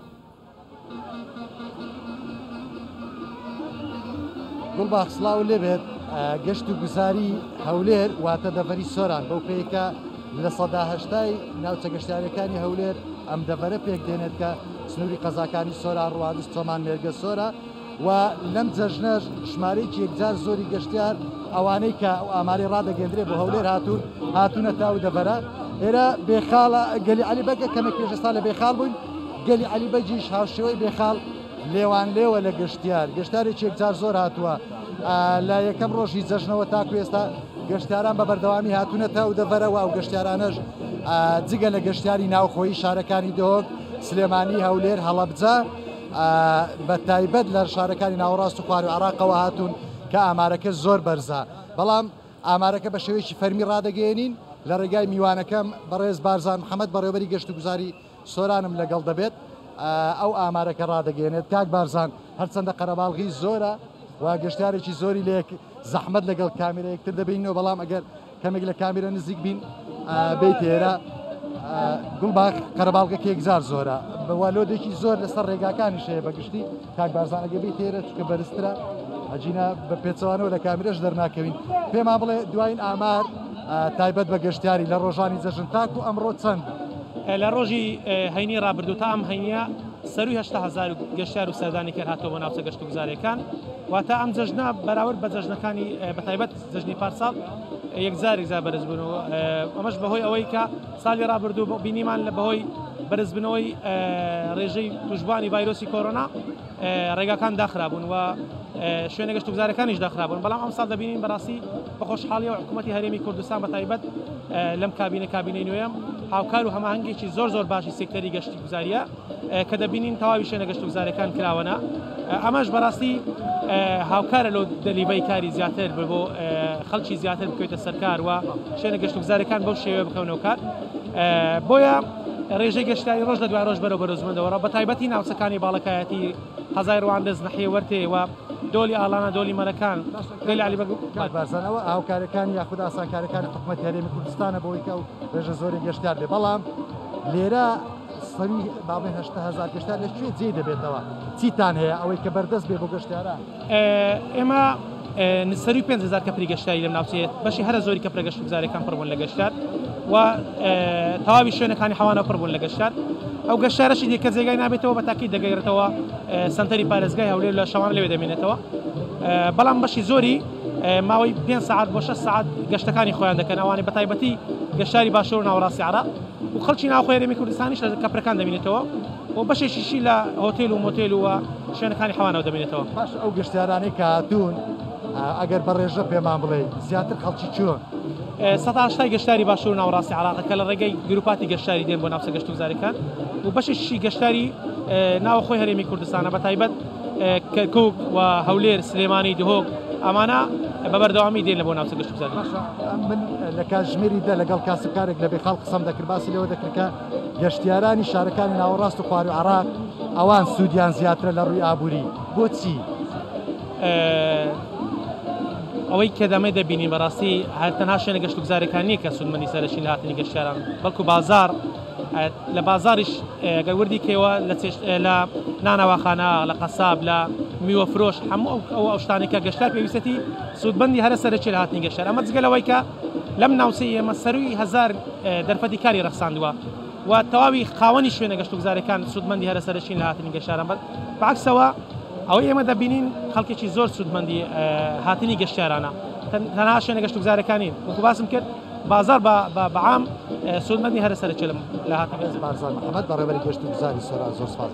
E: گوڵباخسڵاو لێبێت گەشت و گوزاری هەولێر واتە دەڤەری سۆران بەو پێیکە لە سەداهەشتای ناوچە گەشتیاریەکانی هەولێر ئەم دەڤەرە پێک دێنێت کە سنووری قەزاکانی سۆران ڕوادست تۆمان مێرگە سۆرە و لەم جەژنەش ژمارەیەکی یەکجار زۆری گەشتیار ئەوانەی کە ئاماری ڕادەگەندرێت بۆ هەولێر هاتوون هاتوونە تاو دەڤەرە ئێرە بێخاڵە گەلی علی بەگە کەمێک پێشستا لە بێخاڵ بووین گەلی علی بەجیش هاوشێوەی بێخاڵ لێوان لێوە لە گەشتیار گەشتارێکی یەکجار زۆر هاتووە لە یەکەم ڕۆژی جەژنەوە تاکو ئێستا گەشتیاران بە بەردەوامی هاتوونەتە و دەڤەرەوە ئەو گەشتیارانەش جگە لە گەشتیاری ناوخۆیی شارەکانی دۆک سلێمانی هەولێر هەڵەبجە بە تایبەت لە شارەکانی ناوەڕاست و خوار و عراقەوە هاتوون کە ئامارەکە زۆر بەرزە بەڵام ئامارەکە بە شێوەیەکی فەرمی ڕادەگەێنین لە ڕێگای میوانەکەم بەڕێز بارزان محەممەد بەڕێوەبەری گەشت و گوزاری سۆرانم لەگەڵ دەبێت ئەو ئامارەکە ڕادەگەێنێت کاک بارزان هەرچەندە قەرەباڵغی زۆرە و گەشتارێکی زۆری لێک زەحمەت لەگەڵ کامێرە یەکتر دەبینەوە بەڵام ئەگەر کەمێک لە کامیرە نزیک بین بیت ئێرە گوڵباخ قەرەباڵگەکە یەکجار زۆرە بەوالۆدێکی زۆر لەسەر ڕێگاکانی شەیە بەگشتی کاک بارزانەگە بیت ئێرە چکە بەرزترە ئەجینە بە پێچەوانەوە لە کامیرەش دەرناکەوین پێما بڵێ دوایین ئامار تایبەت بە گەشتیاری لە ڕۆژانی جەژن تاکو ئەمڕۆ چەند
F: لە ڕۆژی هەینی ڕابردوو تا ئەم هەینیە سەروی هەشتا هەزار گەشتیار و سەردانی کرد هاتۆ بۆ ناوچە گەشت و گوزارەکان واتە ئەم جەژنە بەراورد بە جەژنەکانی بەتایبەت جەژنی پارساڵ یەکجار یەکجار بەرز بوونەوە ئەمەش بەهۆی ئەوەی کە ساڵی ڕابردوو بینیمان لە بەهۆی بەرزبنەوەی ڕێژەی توشبانی ڤایرۆسی کۆرۆنا ڕێگاکان داخرابوون و شوێنە گەشت و گوزارەکانیش داخرابوون بەڵام ئەم ساڵ دەبینین بەڕاستی بە خۆشحاڵی و حکوومەتی هەرێمی کوردستان بەتایبەت لەم کابینە کابینەی نوێم هاوکار و هەماهەنگێکی زۆر زۆر باشی سێکتەری گەشتی گوزاریە کە دەبینین تەواوی شوێنە گەشت و گوزارەکان کراوەنە ئەمەش بەڕاستی هاوکارە لەو دەلیبەی کاری زیاتر بۆ خەڵکی زیاتر بکەوێتە سەرکار و شوێنە گەشت و گوزارەکان بەو شێوەیە بکەونەوە کار بۆیە ڕێژەی گەشتیاری ڕۆژ لە دوای ڕۆژ بەرەو بەرزمەندەوە بە تایبەتی ناوچەکانی باڵەکایەتی حەزای ڕواندز نەحیە وەرتێ و دۆلی ئاڵانە دۆلی مەرەکان گەلی علی
E: بارزانەوە هاوکارەکانی یاخود ئاسانکارەکانی حکوومەتی هەرێمی کوردستانە بۆی کە و ڕێژە زۆری گەشتیار بێ بەڵام لێرە سەروی باڵێن هەشتا هەزار گەشتیار لەکوێ جێ دەبێتەوە چیتان هەیە ئەوەی کە بەردەست بێ بۆ گەشتیاران
F: ئێمە سەروی پێنج هەزار کەپری گەشتیاری لەم ناوچەیە بەشی هەرە زۆری کەپرە گەشت و گوزارەکان پڕبوون لە گەشتیار و تەواوی شوێنەکانی حەوانە پڕبوون لە گەشتیار ئەو گەشتارەشی دیکە جێگای نابێتەوە بە تاکید دەگەیرێتەوە سنتەری پارێزگای هەولێر لە شەوان لەوێ دەمێنێتەوە بەڵام بەشی زۆری ماوەی پێنج ساعت بۆ شەش ساعت گەشتەکانی خۆیان دەکەن ئەوانەی بەتایبەتی گەشتاری باشوور و ناوەڕاستی عێراق و خەڵکی ناوخۆی هەرێمی کوردستانیش لە کەپرەکان دەمێنێتەوە و بەشێکیشی لە هۆتێل و مۆتێل و شوێنەکانی حەوانەوە دەمێنێتەوە
E: باش ئەو گەشتیارانەی کە هاتوون ئەگەر بەڕێژە پێمان بڵێ زیاتر خەڵکی چۆن
F: سەد هەشتا گەشتاری باشوور و ناوەڕاستی عێراق کە لە ڕێگەی گروپاتی گەشتاری دێن بۆ ناوچە گەشت و گوزارەکان و بەشێکی گەشتاری ناوخۆی هەرێمی کوردستانە بەتایبەت کەرکوک و هەولێر سلێمانی دهۆک ئەمانە بە بەردەوامی دێن لە بۆ ناوچە گەشت و گوزار
E: من لە کاتژمێریدا لەگەڵ کاسبکارێک لە بێخاڵ قسەم دەکرد باسی لەوە دەکرد کە گەشتیارانی شارەکانی ناوەڕاست و خوار و عێراق ئەوان سوودیان زیاترە لە ڕووی ئابووری بۆچی؟
F: ئەوەی کە دەمە دەبینی بەڕاستی هەرتەنها شوێنە گەشت و گوزارەکان نییە کە سودمەندی سەرەشی لە هاتنی گەشتیاران بەڵکو بازار لە بازاریش گەوردی کێوە لە نانەواخانە لە قەساب لە میوە فرۆش هەموو ئەو ئەو شتانێکە گەشتار پێویستەتی سودبەندی هەرە سەرەکی لە هاتنی گەشتیار ئەمە جگەلەوەی کە لەم ناوچەی ئێمە سەروی هەزار دەرفەتی کاری ڕەخساندووە و تەواوی خاوەنی شوێنە گەشت و گوزارەکان سودمەندی هەرە سەرەکی لە هاتنی گەشتیاران بەت بەعکسەوە ئەوەی ئێمە دەبینین خەڵکێکی زۆر سودمەندی هاتنی گەشتیارانە تەنها شوێنە گەشت و گوزارەکانی وەکو باسم کرد بازار بەعام سودمەندی هەرە سەرەکی لە هاتنی
E: بارزان محەممەد بەڕێوەری گەشت و گوزاری سۆران زۆر سپاس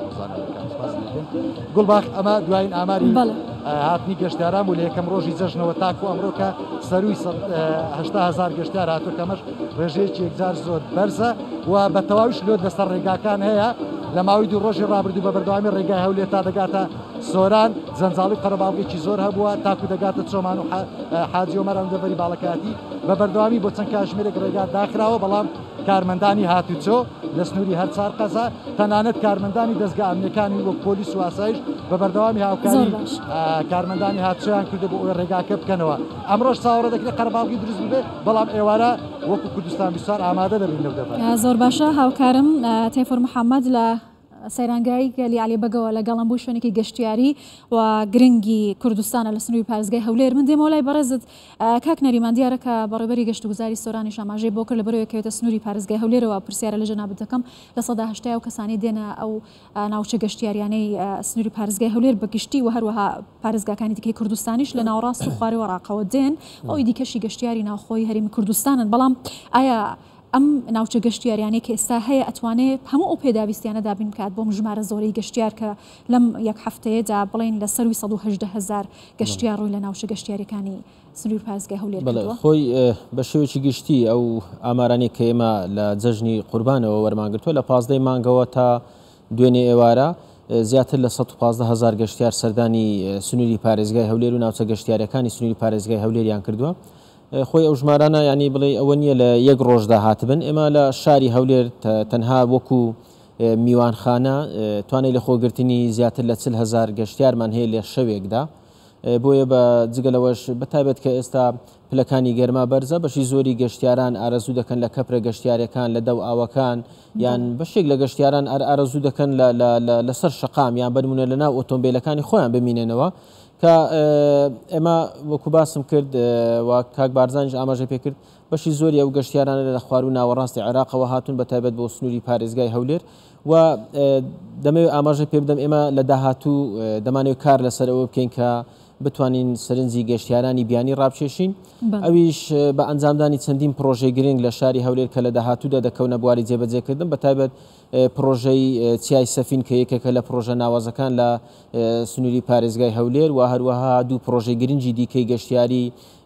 E: گوڵباخ ئەمە دوایین ئاماری هاتنی گەشتیاران و لە یەکەم ڕۆژی جەژنەوە تاکو ئەمڕۆ کە سەروی هەشتا هەزار گەشتیار هاتووە کەمەش ڕێژەیەکی یەکجار زۆر بەرزە و بە تەواویش لۆ لەسەر ڕێگاکان هەیە لە ماوەی دوو ڕۆژی ڕابردوو بە بەردەوامی ڕێگای هەولێر تا دەگاتە سۆران جەنجاڵی قەرەباڵغێکی زۆر هەبووە تاکو دەگاتە چۆمان و حاجی ئۆمەر ئەندەڤەری باڵەکاتی بە بەردەوامی بۆ چەند کاتژمێرێک ڕێگا داخراوە بەڵام کارمەندانی هاتوچۆ لە سنووری هەر چار قەزا تەنانەت کارمەندانی دەستگا ئەمنیەکانی وەک پۆلیس و ئاسایش بە بەردەوامی هاوکاری کارمەندانی هاتوچۆیان کردو بۆ ئەوەی ڕێگاکە بکەنەوە ئەمڕۆژ چاوەڕێ دەکرێت قەرەباڵغی دروست ببێت بەڵام ئێوارە وەکو کوردستان بیستوار ئامادە دەبین لەو دەبێت
A: زۆر باشە هاوکارم تەیفۆر محەممەد لە سەیرانگای گەلی علی بەگەوە لەگەڵم بوو شوێنێکی گەشتیاری و گرنگی کوردستانە لە سنووری پارێزگای هەولێر من دێمە لای بەڕێزت کاک نەریمان دیارە کە بەڕێوەبەری گەشت و گوزاری سۆرانی ئاماژەی بۆ کرد لە بەرەوەیەکەوێتە سنووری پارێزگای هەولێرەوە پرسیارە لە جەنابەت دەکەم لە سەدا هەشتا و کەسانی دێنە ئەو ناوچە گەشتیاریانەی سنووری پارێزگای هەولێر بەگشتی و هەروەها پارێزگاکانی دیکەی کوردستانیش لە ناوەڕاست و خوارەوە ڕاقەوە دێن ئەوی دیکەشی گەشتیاری ناوخۆی هەرێمی کوردستانن بەڵام ئایا ئەم ناوچە گەشتیاریانەی کە ئێستا هەیە ئەتوانێت هەموو ئەو پێداویستیانە دابین بکات بۆ ژمارە زۆرەی گەشتیار کە لەم یەک هەفتەیەدا بڵێن لە سەروی سەد و هەژدە هەزار گەشتیار ڕووی لە ناوچە گەشتیاریەکانی سنووری پارێزگای هەولێر کردووە
B: خۆی بە شێوەیەکی گشتی ئەو ئامارانی کە ئێمە لە جەژنی قوربانەوە وەرمانگرتووە لە پازدەی مانگەوە تا دوێنێ ئێوارە زیاتر لە سەد و پازدە هەزار گەشتیار سەردانی سنووری پارێزگای هەولێر و ناوچە گەشتیارەکانی سنووری پارێزگای هەولێریان کردووە خۆی ئەو ژمارانە ینی بڵێ ئەوە نییە لە یەک ڕۆژدا هاتبن ئێمە لە شاری هەولێر تەنها وەکو میوانخانە توانای لە خۆگرتنی زیاتر لە چل هەزار گەشتیارمان هەیە لە شەوێکدا بۆیە بە جگەلەوەش بەتابێت کە ئێستا پلەکانی گەرما بەرزە بەشی زۆری گەشتیاران ئارەزوو دەکەن لە کەپرە گەشتیارەکان لە دەو ئاوەکان یان بەشێک لە گەشتیاران ئارەزوو دەکەن لەسەر شقام یان بەنمونە لەناو ئۆتۆمبیلەکانی خۆیان ببینێنەوە کە ئێمە وەکو باسم کرد و کاک بارزانیش ئاماژە پێکرد بەشی زۆری ئەو گەشتیارانە لە خوار و ناوەڕاستی عێراقەوە هاتوون بەتایبەت بۆ سنووری پارێزگای هەولێر و دەمەوێت ئاماژە پێ بدەم ئێمە لە داهاتوو دەمانەوێت کار لەسەرەوە بکەین کە بتوانین سەرنجی گەشتیارانی بیانی ڕابچێشین ئەویش بە ئەنجامدانی چەندین پرۆژەی گرنگ لە شاری هەولێر کە لە داهاتوودا دەکەونە بواری جێبەجێکردن بەتایبەت پرۆژەی چیای سەفین کە یەکێکە لە پرۆژە ناوازەکان لە سنووری پارێزگای هەولێر و هەروەها دوو پرۆژەی گرنگی دیکەی گەشتیاری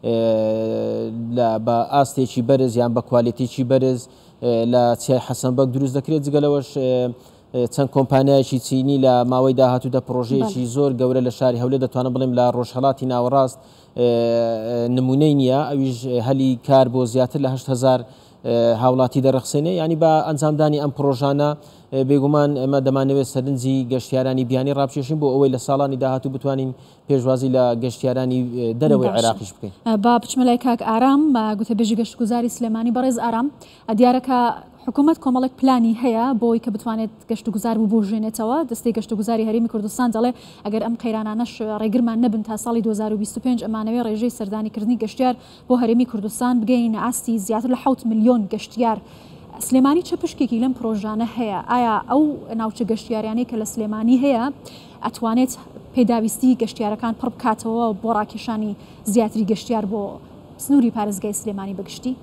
B: بە ئاستێکی بەرز یان بە کوالیتێکی بەرز لە چیای حەسەنبەک دروست دەکرێت جگەلەوەش چەند کۆمپانیایکی چینی لە ماوەی داهاتوودا پرۆژەیەکی زۆر گەورە لە شاری هەولێر دەتوانە بڵێم لە ڕۆژهەڵاتی ناوەڕاست نمونەی نییە ئەویش هەلی کار بۆ زیاتر لە هەشت هەزار هاوڵاتی دەرەخسێنێ ینی بە ئەنجامدانی ئەم پرۆژانە بێگومان ئەمە دەمانەوێت سەرنجی گەشتیارانی بیانی ڕابچێشین بۆ ئەوەی لە ساڵانی داهاتوو بتوانین پێشوازی لە گەشتیارانی دەرەوەی عێراقیش بکەین.
A: با بچمە لای کاک ئارام گوتەبێژی گەشتگوزاری سلێمانی بەڕێز ئارام دیارەکە حکوومەت کۆمەڵک پلانی هەیە بۆی کە بتوانێت گەشتگوزار ببوژێنێتەوە دەستی گەشتگوزاری هەرێمی کوردستان دەڵێ ئەگەر ئەم قەیرانانەش ڕێگرمان نەبن تا ساڵی دو هەزار و بیست و پێنج ئەمانەوەی ڕێژەی سەردانیکردنی گەشتیار بۆ هەرێمی کوردستان بگەین ئاستی زیاتر لە حوت ملیۆن گەشتیار سلێمانی چه پشکێکی لەم پرۆژانە هەیە ئایا ئەو ناوچە گەشتیاریانەی کە لە سلێمانی هەیە ئەتوانێت پێداویستی گەشتیارەکان پڕ بکاتەوە بۆ ڕاکێشانی زیاتری گەشتیار بۆ سنووری پارێزگای سلێمانی بەگشتی؟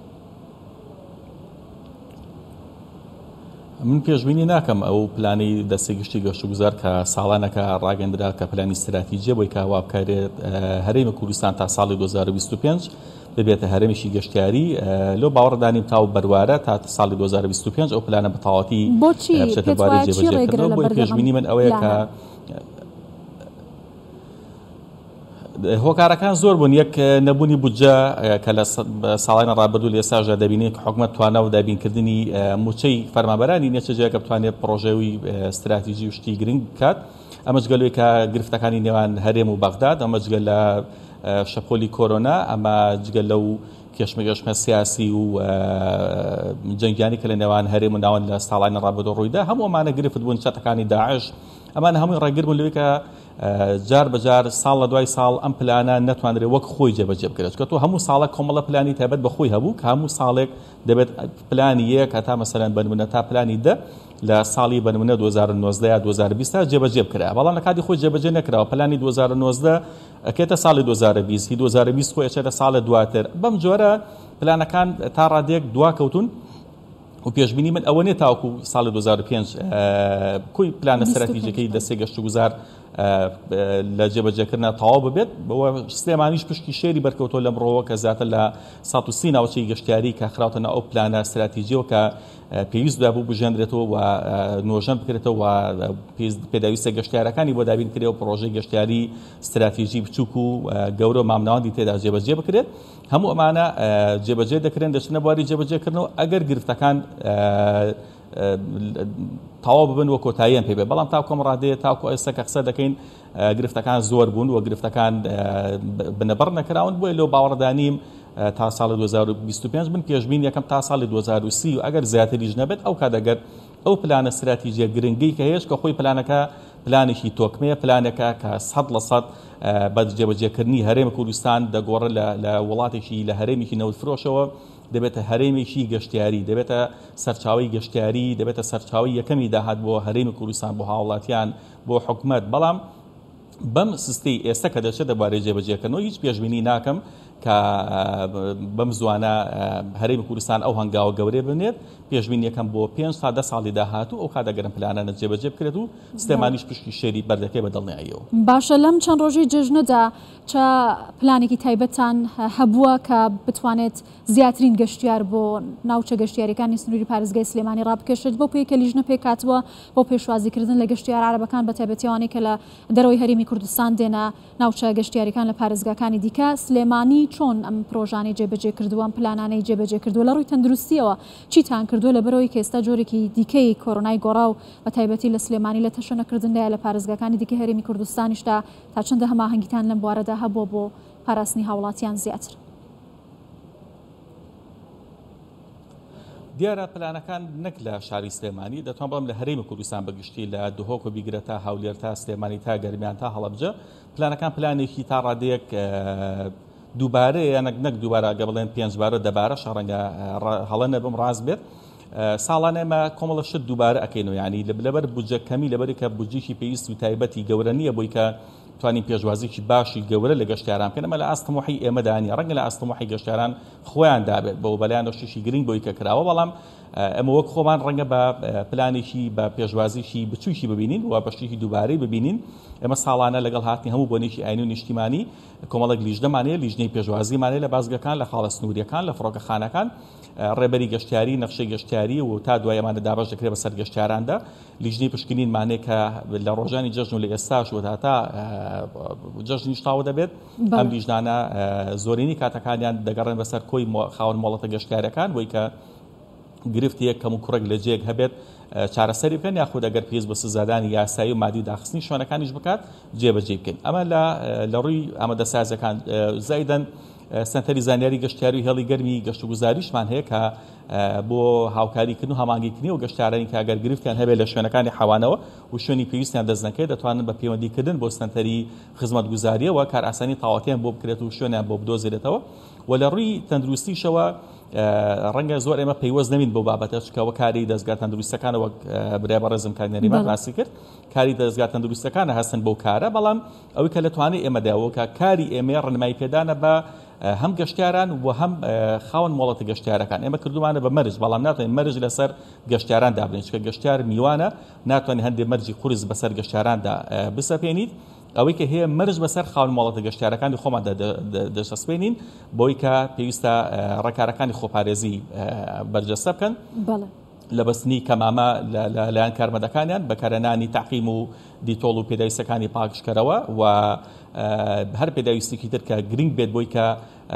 C: من پێشبینی ناکەم ئەو پلانی دەستی گشتی گەشتگوزار کە ساڵانەکە ڕاگەندرا کە پلانی استراتیجیە بۆی کاوا بکارێت هەرێمی کوردستان تا ساڵی دو هەزار و بیست و پێنج ببێتە هەرێمیشی گەشتیاری لۆ باوەڕدانیم تا بەروارە تا ساڵی دو هەزار و بیست و پێنج ئەو پلانە بەتەواوەتی بچێتە بواری جێبەجێکردنەوە بۆی پێشبینی من ئەوەیە کە هۆکارەکان زۆر بوون یەک نەبوونی بودجە کە لە ساڵانی ڕابردوو لە ئێستاژە دەبینێت کە حکوومەت توانە و دابینکردنی موچەی فەرمانبەرانی نێچەجێک کە بتوانێت پرۆژەوی استراتیژی و شتی گرنگ بکات ئەمەش گەلوی کە گرفتەکانی نێوان هەرێم و بەغداد ئەمەش گەل لە شەپۆلی کۆرۆنا ئەمە جگەل لەو کێشمەگەشمە سیاسی و جەنگیانی کە لە نێوان هەرێم و ناوەن لە ساڵانی ڕابردوو ڕوویدا هەموو ئەمانە گرفت بوون چەتەکانی داعش ئەمانە هەمووی ڕێگر بوون لەوەی کە جار بەجار ساڵ لە دوای ساڵ ئەم پلانە نەتوانرێت وەک خۆی جێبەجێ بکرێت کە تۆ هەموو ساڵێک کۆمەڵە پلانی تایبەت بەخۆی هەبوو کە هەموو ساڵێک دەبێت پلانی یەک هەتا مەسەلەن بەنمونە تا پلانی دە لە ساڵی بەنمونە دو هەزار و نۆزدە یا دو هەزار و بیست جێبەجێ بکرا بەڵام لە کاتی خۆی جێبەجێ نەکراوە پلانی دو هەزار و نۆزدە ئەکێتە ساڵی دو هەزار و بیست دو هەزار و بیست خۆی ئەچێتە ساڵە دواتر بەم جۆرە پلانەکان تا ڕادێک دواکەوتون و پێشبینی من ئەوە نێت تاوەکو ساڵی دو هەزار و پێنج کۆی پلانە استراتیژیەکەی دەستێ گەشتگوزار لە جێبەجێکردنە تەواو ببێت بەوە سلێمانیش پشتی شێری بەرکەوتۆ لەمڕۆوە کە زیاتر لە سەد و سی ناوچەی گەشتیاری کە خراوتە ئەو پلانە استراتیژیەوە کە پێویستدا بوو بژێندرێتەوە و نۆژەن بکرێتەوە و پێداویستە گەشتیارەکانی بۆ دابینکرێەوە پرۆژەی گەشتیاری استراتیژی بچووک و گەورە مامناوەندی تێدا جێبەجێ بکرێت هەموو ئەمانە جێبەجێ دەکرێن دەچنە بواری جێبەجێکردنەوە ئەگەر گرفتەکان تەواو ببن وە کۆتاییان پێ بێ بەڵام تاکۆم ڕادەیە تاکو ئێستا کە قسە دەکەین گرفتەکان زۆر بوون و گرفتەکان بنەبەر نەکراون بۆیە لەو باوەڕدانیم تا ساڵی دو هەزار و بیست و پێنج من پێشبین یەکەم تا ساڵی دو هەزار و سی و ئەگەر زیاتریش نەبێت ئەو کاتەگەر ئەو پلانە استراتیژیە گرنگی کە هەیەش کە خۆی پلانەکە پلانێکی تۆکمەیە پلانێکە کە سەد لە سەد بە جێبەجێکردنی هەرێمی کوردستان دەگۆڕە لە وڵاتێکی لە هەرێمێکی نەوتفرۆشەوە دەبێتە هەرێمێکی گەشتیاری دەبێتە سەرچاوی گەشتیاری دەبێتە سەرچاوی یەکەمی داهات بۆ هەرێمی کوردستان بۆ هاوڵاتیان بۆ حکوومەت بەڵام بەم سستی ئێستا کە دەچێت دەبارەی جێبەجێکردنەوە هیچ پێشبینی ناکەم کە بەم زوانە هەرێمی کوردستان ئەو هەنگاوە گەورەی بنێت پێشبین یەکەم بۆ پێنج تا دە ساڵی داهاتوو ئەو کاتەگەرم پلانانە جێبەجێ بکرێت و سلێمانیش پشتی شێری بەردەکەی بە دڵنیاییەوە.
A: باشە لەم چەند ڕۆژەی جژنەدا چە پلانێکی تایبەتان هەبووە کە بتوانێت زیاترین گەشتیار بۆ ناوچە گەشتیاریەکانی سنووری پارێزگای سلێمانی ڕابکێشێت بۆ پێی کە لیژنە پێکاتوە بۆ پێشوازیکردن لە گەشتیار عەرەبەکان بە تایبەتیەوەی کە لە دەرەوەی هەرێمی کوردستان دێنە ناوچە گەشتیاریەکان لە پارێزگاکانی دیکە سلێمانی چۆن ئەم پرۆژانەی جێبەجێ کردووە پلانانەی جێبەجێ کردو لە ڕووی تەندروستیەوە چیتان کردووە لە بەرەوەی کە ئێستا جۆرێکی دیکەی کۆڕۆنای گۆڕا و بە تایبەتی لە سلێمانی لە تەشەنەکردندا لە پارێزگاکانی دیکە هەرێمی کوردستانیشدا تا چەندە هەماهەنگیتان لەم بوارەدا هەبووە بۆ پاراستنی هاوڵاتیان زیاتر؟
C: دیارە پلانەکان نەک لە شاری سلێمانی دەتوان بڵم لە هەرێمی کوردستان بەگشتی لە دهۆک و بیگرە تا هەولێر تا سلێمانی تا گەرمیان تا هەڵەبجە پلانەکان پلانێکی تا ڕادەیەک دووبارە یانەک نەک دووبارە گە بڵێن پێنجبارە دەبارە شەڕەنگە هەڵە نەبم ڕاست بێت ساڵانە ئێمە کۆمەڵە شت دووبارە ئەکەینەوە ینی لەبەر بودجە کەمی لەبەری کە بودجێکی پێویست و تایبەتی گەورە نییە بۆی کە توانین پێشوازیی باشی گەورە لە گەشتیاران بکەن ئەمە لە ئاستەمۆحی ئێمەدانی ڕەنگە لە ئاستەمۆحی گەشتیاران خۆیان دابێت بەو بەلایەن شیشی گرنگ بۆی کە کراوە بەڵام ئەمە وەک خۆمان ڕەنگە بە پلانێکی بە پێشوازیشی بچووشی ببینین و بەشتێکی دووبارەی ببینین ئێمە ساڵانە لەگەڵ هاتنی هەموو بۆنێکی ئاینی و نیشتیمانی کۆمەڵک لیژدەمانەیە لیژنەی پێشوازیمانەیە لە بازگەکان لە خاڵە سنووریەکان لە فڕۆکەخانەکان ڕێبەری گەشتیاری نەخشەی گەشتیاری و تا دوایەمانە دابش دەکرێت بەسەر گەشتیاراندا لیژنەی پشکنینمانەیە کە لە ڕۆژانی جەژن و لە ئێستاش و تا جەژنیش تاوە دەبێت ئەم لیژنانە زۆرینی کاتەکانیان دەگەڕێن بەسەر کۆی خاوەن مۆڵەتە گەشتیارەکان بۆی کە گرفتی یەک کەم و کوڕێک لە جێک هەبێت چارەسەری بکەن یاخود ئەگەر پێویست بە سزادانی یاسایی و مادی و داخستنی شوێنەکانیش بکات جێبەجێ بکەن ئەمە لە ڕووی ئامادەسازەکان زایدەن سنتەری زانیاری گەشتیاری و هێڵی گەرمی گەشت و گوزاریشمان هەیە کە بۆ هاوکاریکردن و هەمانگیکردنی و گەشتیارانی کە ئەگەر گرفتیان هەبێت لە شوێنەکانی حەوانەوە و شوێنی پێویستیان دەستنەکەی دەتوانن بە پەیوەندیکردن بۆ سنتەری خزمەتگوزاریەوە کار ئاسانی تاواتیان بۆ بکرێت و شوێنیان بۆ بدۆزرێتەوە و لە ڕووی تەندروستیشەوە ڕەنگە زۆر ئێمە پەیوەست نەبین بۆ بابەتە چکەوە کاری دەستگا تەندروستەکانە وەک برای بەڕێزم کارنەریمان باسی کرد کاری دەستگا تەندروستەکانە هەستن بۆ کارە بەڵام ئەوەی کە لە توانای ئێمەداوە کە کاری ئێمە ڕنمای پێدانە بە هەم گەشتیاران و هەم خاوەن مۆڵەتە گەشتیارەکان ئێمە کردومانە بە مەرج بەڵام ناتوانین مەرج لەسەر گەشتیاران دابنین چکە گەشتیار میوانە ناتوانین هەندێک مەرجی قورس بەسەر گەشتیاراندا بسەپێنیت ئەوەی کە هەیە مەرج بەسەر خاوەن مۆڵەتە گەشتیارەکانی خۆمان دەسەسپێنین بۆی کە پێویستە ڕێکارەکانی خۆپارێزی بەرجەستە بکەن لە بەستنی کەمامە لەلایەن کارمەندەکانیان بەکارهێنانی تاقیم و دیتۆڵ و پێداویستەکانی پاکشکەرەوە و هەر پێداویستێکی تر کە گرنگ بێت بۆی کە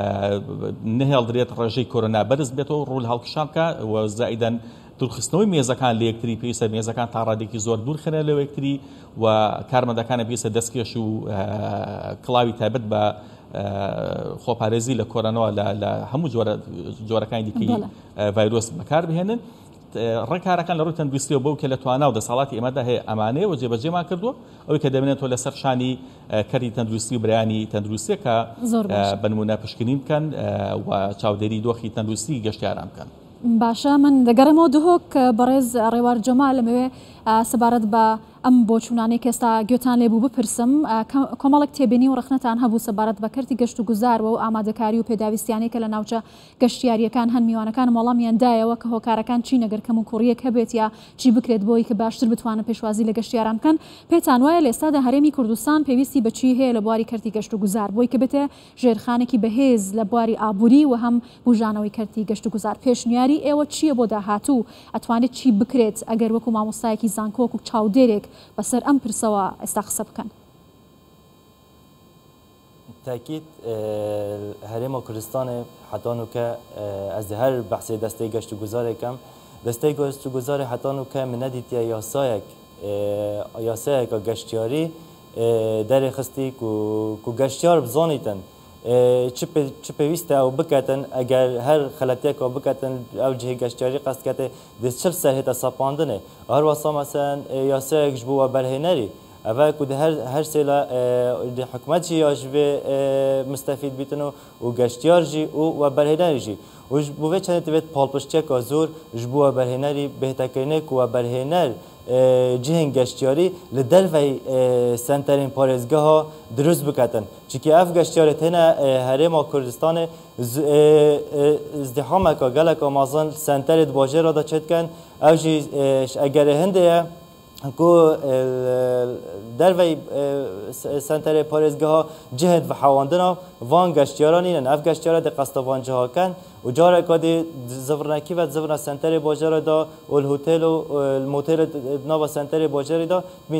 C: نەهێڵدرێت ڕێژەی کۆرۆنا بەرز بێتەوە ڕوول هەڵکشان بکە و زائیدەن دوورخستنەوەی مێزەکان لە یەکتری پێویستە مێزەکان تا ڕادێکی زۆر دوورخنە لە یەکتری و کارمەندەکانە پێویستە دەستکێش و کڵاوی تایبەت بە خۆپارێزی لە کۆرۆنەوە لە هەموو جۆرەکانی دیکەی ڤایرۆس بەکار بهێنن ڕێکارەکان لە ڕووی تەندروستیەوە بەو کە لە توانە و دەسەڵاتی ئێمەدا هەیە ئەمانەیە و جێبەجێمان کردووە ئەوەی کە دەبێنێتەوە لەسەر شانی کەری تەندروستی و برایانی تەندروستیە کە بە نمونە پشکنین بکەن و چاودێری دۆخی تەندروستی گەشتیاران بکەن.
A: باشە من دەگەڕێمەوە دهۆک بەڕێز ڕێوار جەمال لەمەوێ سەبارەت بە ئەم بۆچوونانەی کە ئێستا گوێتان لێبوو بپرسم کۆمەڵک تێبینی و ڕخنەتان هەبوو سەبارەت بە کەرتی گەشت و گوزارەوە و ئامادەکاری و پێداویستیانەی کە لە ناوچە گەشتیاریەکان هەن میوانەکان وەڵامیاندایەوە کە هۆکارەکان چی نەگەرکەم و کوڕیەک هەبێت یا چی بکرێت بۆی کە باشتر بتوانن پێشوازی لە گەشتیاران بکەن پێتان وایە لە ئێستادا هەرێمی کوردستان پێویستی بەچی هەیە لە بواری کەرتی گەشت و گوزار بۆی کە بێتە ژێرخانێکی بەهێز لە بواری ئابووری و هەم بژانەوەی کەرتی گەشت و گوزار پێشنیاری ئێوە چییە بۆ داهاتوو ئەتوانێت چی بکرێت ئەگەر وەکو مامۆستایەکی زانکۆک و چاودێرێک بەسەر ئەم پرسەوە ئێستا قسە بکەن؟
D: تاکید هەرێما کوردستانê hetan û ke ez di her behsê destê geşt û guzarê kem destê geşt û guzarê hetan û ke min nedîtiye yasayek yasayeka geştiyarî derê xistî ku geştiyar bizanîtin çi pêwîst e ew biketin eger her xeletiyek ew biketin ew cihê geştiyarî qest kete di çil ser hêta sapandinê her wasa mesela yasayek ji bo we berhênerî ev ku di her sêla di hikûmet jî ya ji vê mustefîd bîtin û geştiyar jî û we berhênerî jî û ji bo vê çendê divêt palpiştiyeka zor ji bo we berhênerî bêhtekirînê ku we berhêner cihên geştiyarî li dervey senterên parêzgeha dirûst biketin çikî ev geştiyarê têne herêma Kurdistanê izdîhameka geleka mezin senterê di bajêra da çêdikin ev jî egerê hindê ye ku dervey senterê parêzgeha cihên vehewandina van geştiyaran înin ev geştiyara dê qesta van cihakin û careka dê zivrinekî ve zivna senterê bajêra da û li hotêl û li motêlê nava senterê bajarê da bînin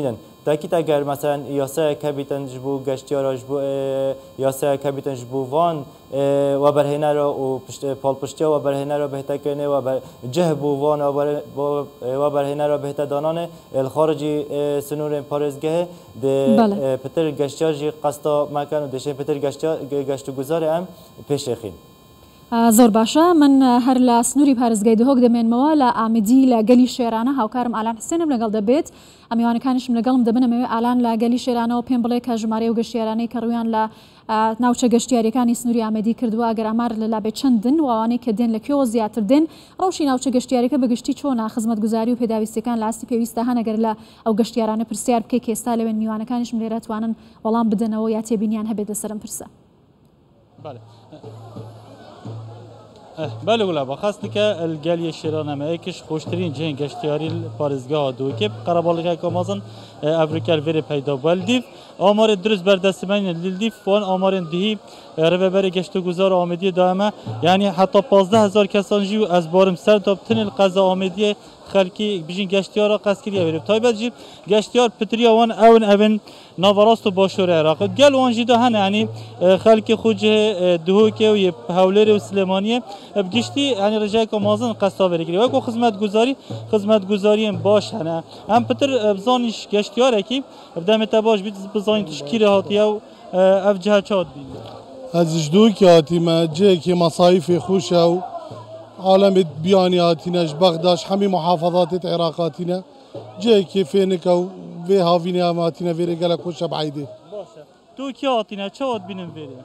D: تاکید اگر مثلا یاسای کبیتن جبو گشتیارا جبو یاسای کبیتن جبو وان و برهنه را و پال پشتیا و برهنه را بهتر کنه و بر جه بو وان و برهنه را بهتر دانانه الخارجی سنور پارزگه ده پتر گشتیار جی قصدا مکان و دشه پتر گشتیار گشت گذار ام پیش خین
A: زۆر باشە من هەر لە سنووری پارێزگای دهۆک دەمێنمەوە لە ئامدی لە گەلی شێرانە هاوکارم ئالان حسێنم لەگەڵ دەبێت ئەمیوانەکانیشم لەگەڵم دەبنەوێ ئالان لە گەلی شێرانەوە پێم بڵێ کە ژمارە و گەشتیارانەی کە ڕویان لە ناوچە گەشتیاریەکانی سنووری ئامەدی کردووە ئەگەر ئامار لە بێ چەندن و ئەوانەی کە دێن لەکوێوە زیاتر دێن ڕەوشی ناوچە گەشتیاریەکە بەگشتی چۆنە خزمەتگوزاری و پێداویستەکان لە ئاستی پێویستە هەنەگەر لە ئەو گەشتیارانە پرسیار بکەی کە ئێستا لەوێن میوانەکانیشم لێرە توانن وەڵام بدەنەوە یا تێبینیان هەبێت لەسەرم پرسە.
G: بله ولا بخواست که الگلی شیرانه میکش خوشترین جنگ گشتیاری پارزگاه دو که قربالغه کامازن افریقا وری پیدا بالدیف آمار درست بردستمین لیلدیف وان آمار دهی رهبری گشت گذار آمدی دائما یعنی حتی پانزده هزار کسان جیو از بارم سر تا تن القضا آمدی خلکی بیشین گشتیارا قسکریه وری تایبت جی گشتیار پتریا وان اون اون ناوراست و باشور عراق گل وان جدا هن یعنی خلکی خوج دهوکه و حولر و سلیمانیه بگشتی یعنی رجای کامازن قصدا وری گری و کو خدمت گذاری خدمت گذاری باش هنه هم پتر بزانیش گشتیاره کی بدم تباش بیت بزانی تشکیل هاتیه و اف جهه چاد بین
H: از جدوی که هاتی ما جه که مصایف خوشه و عالم بیانی هاتینش بغداش همه محافظات عراقاتینا جه که فینک و وی هاوینی هم هاتینا ویره گلک خوشه بعیده
G: باشه تو که هاتینا چه هات بینم ویره؟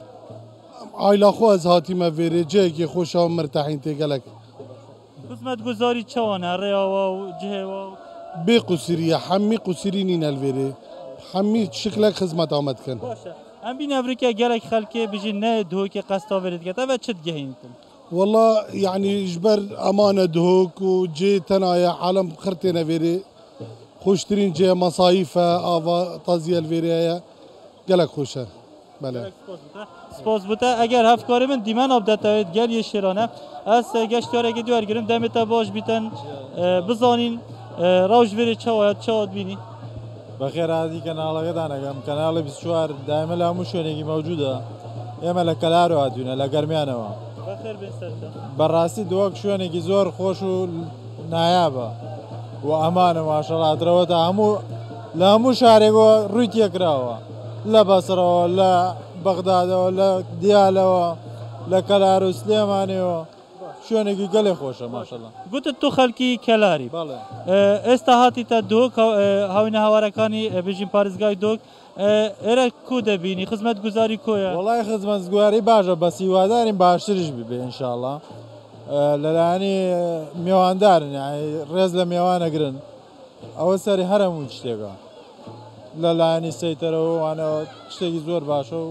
H: آیلا خو از هاتی ما ویره جه که خوشه و مرتاحین تی گلک
G: خدمت گذاری چوانه ریا و جه و
H: بی قصریه همه قصری نین الویره همه شکلک خدمت آمد کن
G: باشه ام بین افریقا گلک خلکه بجی نه دو که قصدا ورد گتا و چت گهینتن
H: والله يعني جبر أمانة دهوك وجي تنايا عالم خرتنا فيري خوشترين جي مصايفة آفا تازية الفيريا قالك خوشة بله
G: سپاس بوده اگر هفکاری من دیمن آب دتاوید گل یه شیرانه از گشتیاره که دوار گرم دمتا باش بیتن بزانین روش ویری چه باید چه آد بینی
I: بخير هذه كنال غدانا كم كنال بسشوار دائما لا مشوني موجودة يما لكلارو هادونا لقرميانا
G: بخير بنسرتا
I: براسي دوك شوني كي زور خوشو نايابا وأمانة ما شاء الله دروتا همو لا مو شارقو رويت يكراوا لا بصرة لا بغداد ولا ديالا لا كلارو سليماني شونه کی گله خوشه ماشاءالله
G: گوت تو خلکی کلاری
I: بله
G: استهاتی تا دوک هاوینه هوارکانی بیشین پارزگای دوک اره کو دبینی خدمت گذاری کویا
I: والله خدمت گذاری باشه بس یواداریم باشترش بی ان شاء الله لانی میواندار یعنی رز لمیوان اگرن اول سری هرم وچتیگا لانی سیترو وانا چتیگی زور باشو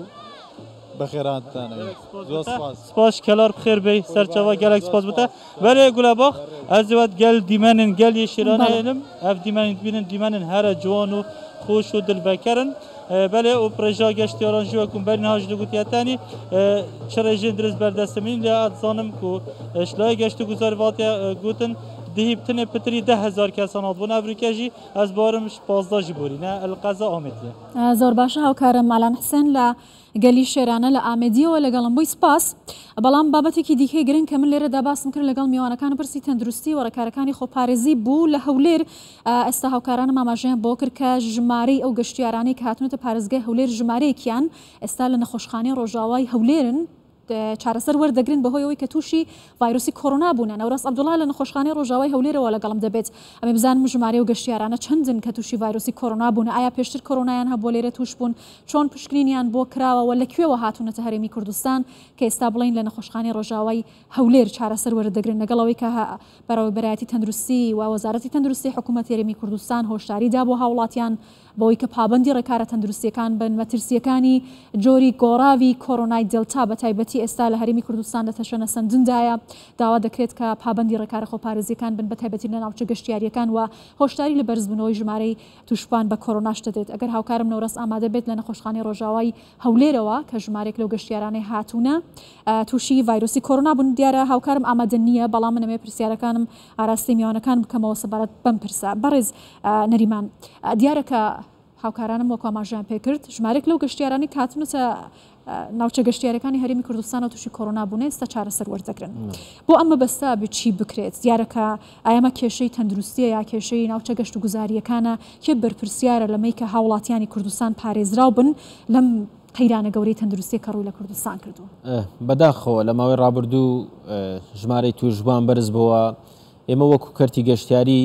I: بخیران تانه سپاس
G: سپاس کلار بخیر بی سرچوا گلک سپاس بوده ولی گلاباخ از وقت گل دیمنن گل یشیرانه علم اف دیمنن بینن دیمنن هر جوانو خوش و دل بکرن بله او پروژه گشتیاران جو کم برین هاج دوگوتیاتانی چرا جندرز بردستمین لیات زانم کو اشلای گشت گذار واتی گوتن دهیب تنه پتری ده هزار کسان آدبون افریقیایی از بارمش پازده جبوری نه القضا آمدیه
A: زۆر باشە هاوکارم مالان حسێن لە گەلی شێرانە لە ئامێدیەوە لەگەڵم بووی سپاس بەڵام بابەتێکی دیکەی گرنگ کە من لێرەدا باسم کرد لەگەڵ میوانەکان پرسی تەندروستی و ڕێکارەکانی خۆپارێزی بوو لە هەولێر ئێستا هاوکارانم ئاماژەیان بۆ کرد کە ژمارەی ئەو گەشتیارانەی کە هاتونەتە پارێزگای هەولێر ژمارەیەکیان ئێستا لە نەخۆشخانەی ڕۆژاوای هەولێرن چارەسەر وەردەگرن بەهۆی ئەوەی کە تووشی ڤایرۆسی کۆڕۆنا بوونە نەوڕاست عەبدوڵڵا لە نەخۆشخانەی ڕۆژاوای هەولێرەوە لەگەڵم دەبێت ئەمێ بزانم ژمارە و گەشتیارانە چەندن کە تووشی ڤایرۆسی کۆڕۆنا بوون ئایا پێشتر کۆڕۆنایان هەبوو لێرە توش بوون چۆن پشکنینیان بۆ کراوەوە لەکوێوە هاتوونەتە هەرێمی کوردستان کە ئێستا بڵین لە نەخۆشخانەی ڕۆژاوای هەولێر چارەسەر وەردەگرن لەگەڵەوەی کە بەڕێوەبەرایەتی تەندروستی و وەزارەتی تەندروستی حکوومەت هەرێمی کوردستان هۆشداریدا بۆ هاوڵاتیان بۆی کە پابندی ڕێکارە تەندروستیەکان بن مەترسیەکانی جۆری گۆڕاوی کۆڕۆنای دڵتا بە تایبەتی ئێستا لە هەرێمی کوردستان لە تەشەنە سندندایە داوا دەکرێت کە پابندی ڕێکارە خۆپارێزیەکان بن بە تایبەتی لە ناوچە گەشتیاریەکان و هۆشداری لە بەرزبوونەوەی ژمارەی توشکبان بە کۆڕۆناش دەدێت ئەگەر هاوکارم نەورەست ئامادە بێت لە نەخۆشخانەی ڕۆژاوای هەولێرەوە کە ژمارێک لەو گەشتیارانەی هاتوونە تووشی ڤایرۆسی کۆڕۆنا بوون دیارە هاوکارم ئامادە نییە بەڵام منەمێ پرسیارەکانم ئاراستی میوانەکان بکەمەوە سەبارەت بەم پرسە بەڕێز نەریمان دیارە کە هاوکارانم وەکو ئاماژیان پێکرد ژمارێک لەو گەشتیارانی کاتنەتە ناوچە گەشتیارەکانی هەرێمی کوردستان و تووشی کۆڕۆنا بوون ئێستا چارەسەر وەردەگرن بۆ ئەمە بەستا بچی بکرێت دیارەکە ئایەمە کێشەی تەندروستیە یا کێشەی ناوچە گەشت و گوزاریەکانە کێ بەرپرسیارە لەمەی کە هاوڵاتیانی کوردستان پارێزراو بن لەم قەیرانە گەورەی تەندروستی کە ڕووی لە کوردستان کردو
B: بەداخەوە لە ماوەی ڕابردوو ژمارەی توشبوان بەرز بووە ئێمە وەکو کەرتی گەشتیاری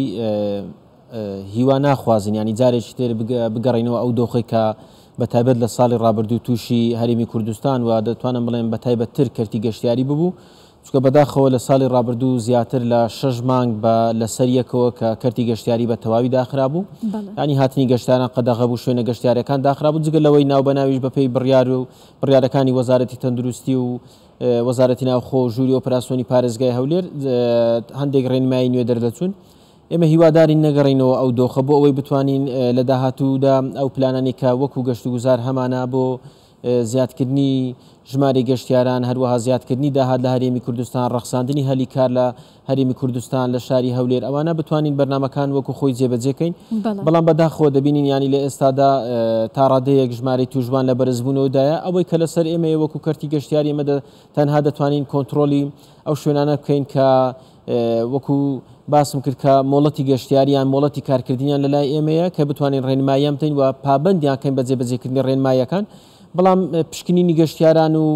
B: هیوا ناخوازن ینی جارێکی تر بگەڕینەوە ئەو دۆخی کە بەتایبەت لە ساڵی ڕابردوو تووشی هەرێمی کوردستان و دەتوانم بڵێن بەتایبەتتر کەرتی گەشتیاری ببوو چکە بەداخەوە لە ساڵی ڕابردوو زیاتر لە شەش مانگ بە لەسەر یەکەوە کە کەرتی گەشتیاری بە تەواوی داخرا بوو ینی هاتنی گەشتیاران قەدەغە بوو شوێنە گەشتیارەکان داخرا بوو جگە لەوەی ناو بەناویش بەپێی بڕیار و بڕیارەکانی وەزارەتی تەندروستی و وەزارەتی ناوخۆ و ژووری ئۆپراسیۆنی پارێزگای هەولێر هەندێک ڕێنمایی نوێ دەردەچوون ئێمە هیوادارین نەگەڕینەوە ئەو دۆخە بۆ ئەوەی بتوانین لە داهاتوودا ئەو پلانانی کە وەکو گەشت و گوزار هەمانە بۆ زیادکردنی ژمارە گەشتیاران هەروەها زیادکردنی داهات لە هەرێمی کوردستان ڕەخساندنی هەلی کار لە هەرێمی کوردستان لە شاری هەولێر ئەوانە بتوانین بەرنامەکان وەکو خۆی جێبەجێکەین بەڵام بەداخەوە دەبینین ینی لە ئێستادا تا ڕادەیەک ژمارەی توشبان لە بەرزبوونەوەدایە ئەوەی کە لەسەر ئێمە وەکو کەرتی گەشتیاری ئێمە تەنها دەتوانین کۆنتترۆلی ئەو شوێنانە بکەین کە وەکو باسم کرد کە مۆڵەتی گەشتیاریان مۆڵەتی کارکردنیان لە لای ئێمەیە کە بتوانین ڕێنماییان بتین و پابندیانکەین بە جێبەجێکردنی ڕێنماییەکان بەڵام پشکنینی گەشتیاران و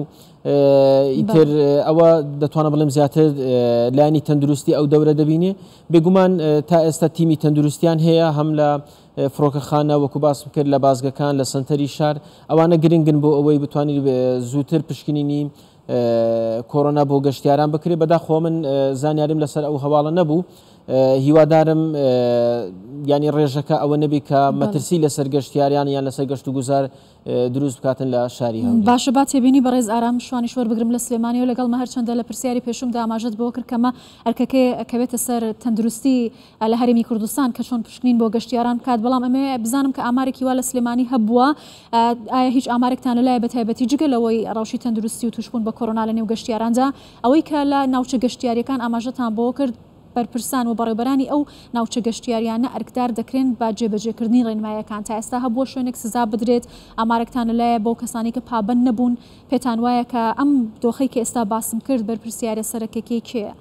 B: ئیتر ئەوە دەتوانە بڵێم زیاتر لایانی تەندروستی ئەو دەورە دەبینێ بێگومان تا ئێستا تیمی تەندروستیان هەیە هەم لە فڕۆکەخانە وەکو باسم کرد لە بازگەکان لە سنتەری شار ئەوانە گرنگن بۆ ئەوەی بتوانین زووتر پشکنینی کۆرۆنا بۆ گەشتیاران بکرێ بەداخۆ من زانیاریم لەسەر ئەو هەواڵە نەبوو هیوادارم ینی ڕێژەکە ئەوە نەبی کە مەترسی لەسەر گەشتیاریان یان لەسەر گەشت و گوزار دروست بکاتن لە شاری هەولێر
A: باشە با تێبینی بەڕێز ئارام شوانی شوەر بگرم لە سلێمانی و لەگەڵ مە هەرچەندە لە پرسیاری پێشومدا ئاماژەت بۆ کرد کەمە ئەرکەکەی کەوێتە سەر تەندروستی لە هەرێمی کوردستان کە چۆن پشکنین بۆ گەشتیاران بکات بەڵام ئەمێ بزانم کە ئامارێکی وا لە سلێمانی هەبووە ئایا هیچ ئامارێکتان لەلایە بەتایبەتی جگە لەوەی ڕەوشی تەندروستی و توشبوون بە کۆرۆنا لە نێو گەشتیاراندا ئەوەی کە لە ناوچە گەشتیاریەکان ئاماژەتان بۆ کرد بەرپرسان و بەڕێبەرانی ئەو ناوچە گەشتیاریانە ئەرکدار دەکرێن با جێبەجێکردنی ڕێنماییەکان تا ئێستا هەبووە شوێنێک سزا بدرێت ئامارێکتان لەلایە بۆ کەسانی کە پابند نەبوون پێتان وایە کە ئەم دۆخەی کە ئێستا باسم کرد بەرپرسیارە سەرەکەکەی کێیە؟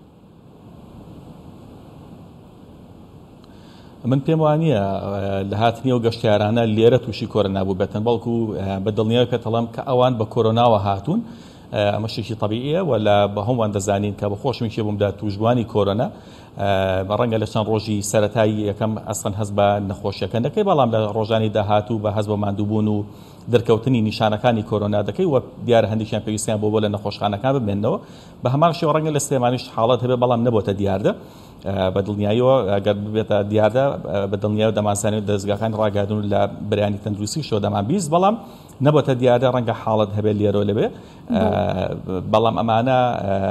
C: من پێم وانە لە هاتنی و گەشتیارانە لێرە تووشی کۆرۆنا بوو بێتن بەڵکو بە دڵنیای پێتەڵام کە ئەوان بە کۆرۆناوە هاتوون ئەمە شتێکی طبیعیە ولا بە هەمووان دەزانین کە بە خۆشمیشێ بوومدا توشبوانی کۆرۆنا ڕەنگە لە چەند ڕۆژی سەرەتایی یەکەم ئەسڵەن هەست بە نەخۆشیەکە دەکەی بەڵام لە ڕۆژانی داهاتوو بە هەست بە ماندووبوون و دەرکەوتنی نیشانەکانی کۆرۆنا دەکەی و دیارە هەندێکیان پێویستیان بۆ بۆ لە نەخۆشخانەکان ببێنەوە بە هەمان شێوە ڕەنگە لە سلێمانیش حاڵەت هەبێ بەڵام نەبووتە دیاردە بە دڵنیاییەوە ئەگەر ببێتە دیاردە بە دڵنیاییەوە دەمانزانێت دەستگاکانی ڕاگادون لە بەرانی تەندروستی شۆ دەمان بیست بەڵام نەبووتە دیاردە ڕەنگە حاڵەت هەبێت لێرەوە لەبێ بەڵام ئەمانە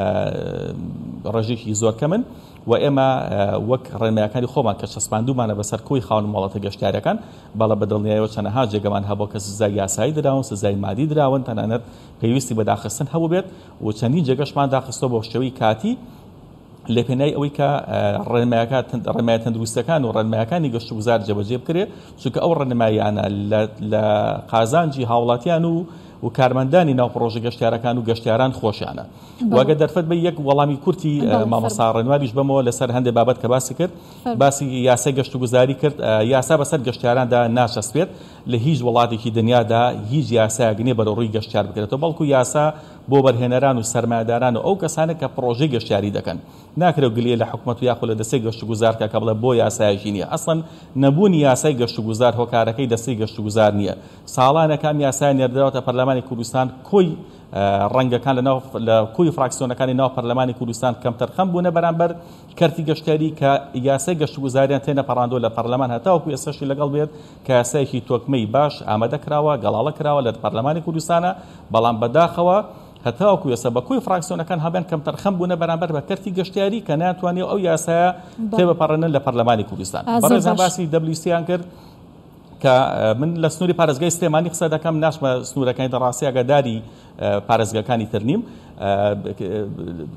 C: ڕێژێکی زۆر کەمن و ئێمە وەک ڕێنماییەکانی خۆمان کە چەسپاندومانە بەسەر کۆی خاون مۆڵەتە گەشتیارەکان بەڵە بە دڵنیاییەوە چەندەها جێگەمان هەبوو کە سزای یاسایی دراون سزای مادی دراون تەنانەت پێویستی بە داخستن هەبوو بێت و چەندین جێگەشمان داخستۆ بۆ شێوەی کاتی لە پێنای ئەوەی کە ڕێنمایە تەندروستەکان و ڕێنمایەکانی گەشت و گوزار جێبەجێ بکرێت چونکە ئەو ڕێنماییانە لە قازانجی هاوڵاتیان و و کارمەندانی ناو پرۆژە گەشتیارەکان و گەشتیاران خۆشیانە واگە دەرفەت بە یەک وەڵامی کورتی مامۆستا ڕێنواریش بمەوە لەسەر هەندێک بابەت کە باسی کرد باسی یاسای گەشت و گوزاری کرد یاسا بەسەر گەشتیاراندا ناچەسپێت لە هیچ وڵاتێکی دنیادا هیچ یاسایەک نییە بەرەڕووی گەشتیار بکرێتەوە بەڵکو یاسا بۆ بەرهێنەران و سەرمایهداران و ئەو کەسانە کە پرۆژەی گەشتیاری دەکەن ناکرێت گلێ لە حکوومەت و یاخۆ لە دەستەی گەشت و گوزارکە کە بڵێ بۆ یاسایەکی نییە ئەسڵەن نەبوونی یاسای گەشت و گوزار هۆکارەکەی دەستەی گەشت و گوزار نییە ساڵانە کام یاسای نێردراوەتە پەرلەمانی کوردستان کۆی ڕەنگەکان لە کوی فراکسیۆنەکانی ناو پەرلەمانی کوردستان کەمتر خەم بوونە بەرامبەر کەرتی گەشتیاری کە یاسای گەشت و گوزاریان تێنە پەڕاندۆ لە پەرلەمان هەتاوەکو ئێستاشی لەگەڵ بێت کە یاسایەکی تۆکمەی باش ئامادە کراوە گەڵاڵە کراوە لە پەرلەمانی کوردستانە بەڵام بەداخەوە هەتاوەکو ئێستا بە کوی فراکسیۆنەکان هەبێن کەمتر خەم بوونە بەرامبەر بە کەرتی گەشتیاری کە ناتوانێت ئەو یاسایە تێبەپەڕێنن لە پەرلەمانی کوردستان بەڕێزان باسی دەبلیوسییان کرد کە من لە سنووری پارێزگای سلێمانی قسە دەکەم ناشمە سنوورەکانی دەڕاستی ئاگاداری پارێزگاکانی تر نیم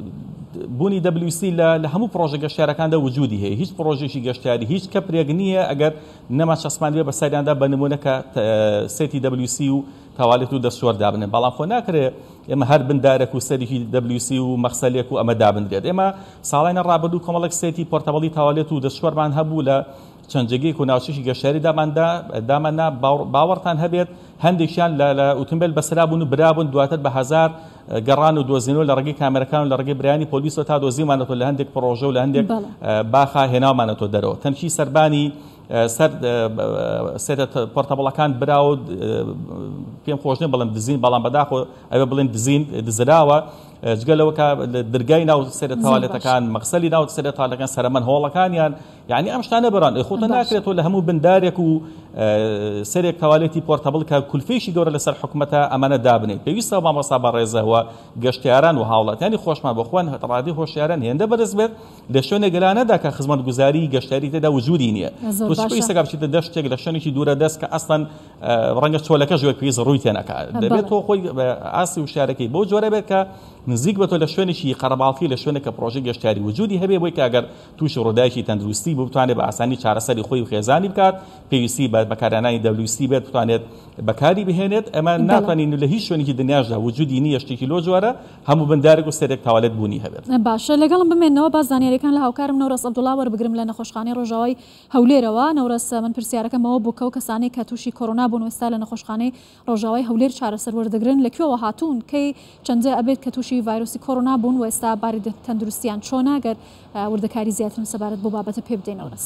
C: بوونی دەبلیوسی لە هەموو پرۆژە گەشتیارەکاندا وجودی هەیە هیچ پرۆژێکی گەشتیاری هیچ کەپرێک نییە ئەگەر نەما چەسمان بێ بە سەریاندا بە نمونەکە سێتی دەبلیوسی و تاوالێت و دەستوەر دابنێن بەڵام خۆ ناکرێت ئێمە هەر بندارێک و سەرێکی دەبلیوسی و مەخسەلێک و ئەمە دابندرێت ئێمە ساڵانە ڕابردوو کۆمەڵک سێتی پۆرتەبەڵی تاوالێت و دەستوەرمان هەبوو لە چەند جێگەیەک و ناوچەیەکی گەشتیاری داماندا دامەنا باوەڕتان هەبێت هەندێکیان لە ئۆتۆمبیل بەسرا بوون و برابوون دواتر بە هەزار گەڕان و دۆزینەوە لە ڕێگەی کامێرەکان و لە ڕێگەی برایانی پۆلیسەوە تا دۆزیمانەوە لە هەندێک پرۆژە و لە هەندێک باخا هێناومانەوە دەرەوە تەنکی سەربانی سەر سێتە پۆرتەبڵەکان براوە پێم خۆش نیە بەڵام دزین بەڵام بەداخۆ ئەوە بڵێن دزین دزراوە جگەلەوە کە دەرگای ناو سێرە تاوالێتەکان مەقسەلی ناو سێرە تاوالەکان سەرمەن هۆڵەکانیان یعنی ئەم شتانە بڕان خۆتە ناکرێتەوە لە هەموو بندارێک و سەرێک تاوالێتی پۆرتەبڵ کە کولفێشی گەورە لەسەر حکوومەتە ئەمانە دابنێت پێویستە مامۆستا بە ڕێزەوە گەشتیاران و هاوڵاتیانی خۆشمان بۆخۆن ڕادی هۆشیاران هێندە بەرز بێت لە شوێنە گەلانەدا کە خزمەتگوزاری گەشتیاری تێدا وجودی نییە پێویستە بچیتە دەشتێک لە شوێنێکی دوورە دەست کە ئەسڵەن ڕەنگە چۆلەکە ژوێک پێویست ڕووی تێنەکات دەبێت تۆ خۆی ئاسی وشارەکەی بۆ جۆرە بێت کە نزیک بە تۆ لە شوێنێکی قەرەباڵغی لە شوێنێکە پرۆژەی گەشتیاری وجودی هەبێ بۆی کە ئەگەر تووشی ڕووداوێکی تەندروستی بۆ بتوانێت بە ئاسانی چارەسەری خۆی و خێزانی بکات پێویستی بە بەکارهێنانی دەبلیوسی بێت بتوانێت بەکاری بهێنێت ئەمە ناتوانین لە هیچ شوێنێکی دنیاشدا وجودی نییە شتێکی لۆ جوارە هەموو بندارێک و سەرێک تاوالێت بوونی هەبێت
A: باشە لەگەڵم بمێنەوە باز زانیاریەکان لە هاوکارم نەورەس عەبدوڵڵا وەربگرم لە نەخۆشخانەی ڕۆژاوای هەولێرەوە نەورەس من پرسیارەکەمەوە بوو کە و کەسانەی کە تووشی کۆڕۆنا بوون و ئێستا لە نەخۆشخانەی ڕۆژاوای هەولێر چارەسەر وەردەگرن لەکوێوە هاتوون کەی چەندە ئەبێت کە تووشی ڤایرۆسی کۆڕۆنا بوون و ئێستا باری تەندروستیان چۆنا گەر وردەکاری زیاترن سەبارەت بۆ بابەتە پێ بدەین نەورەس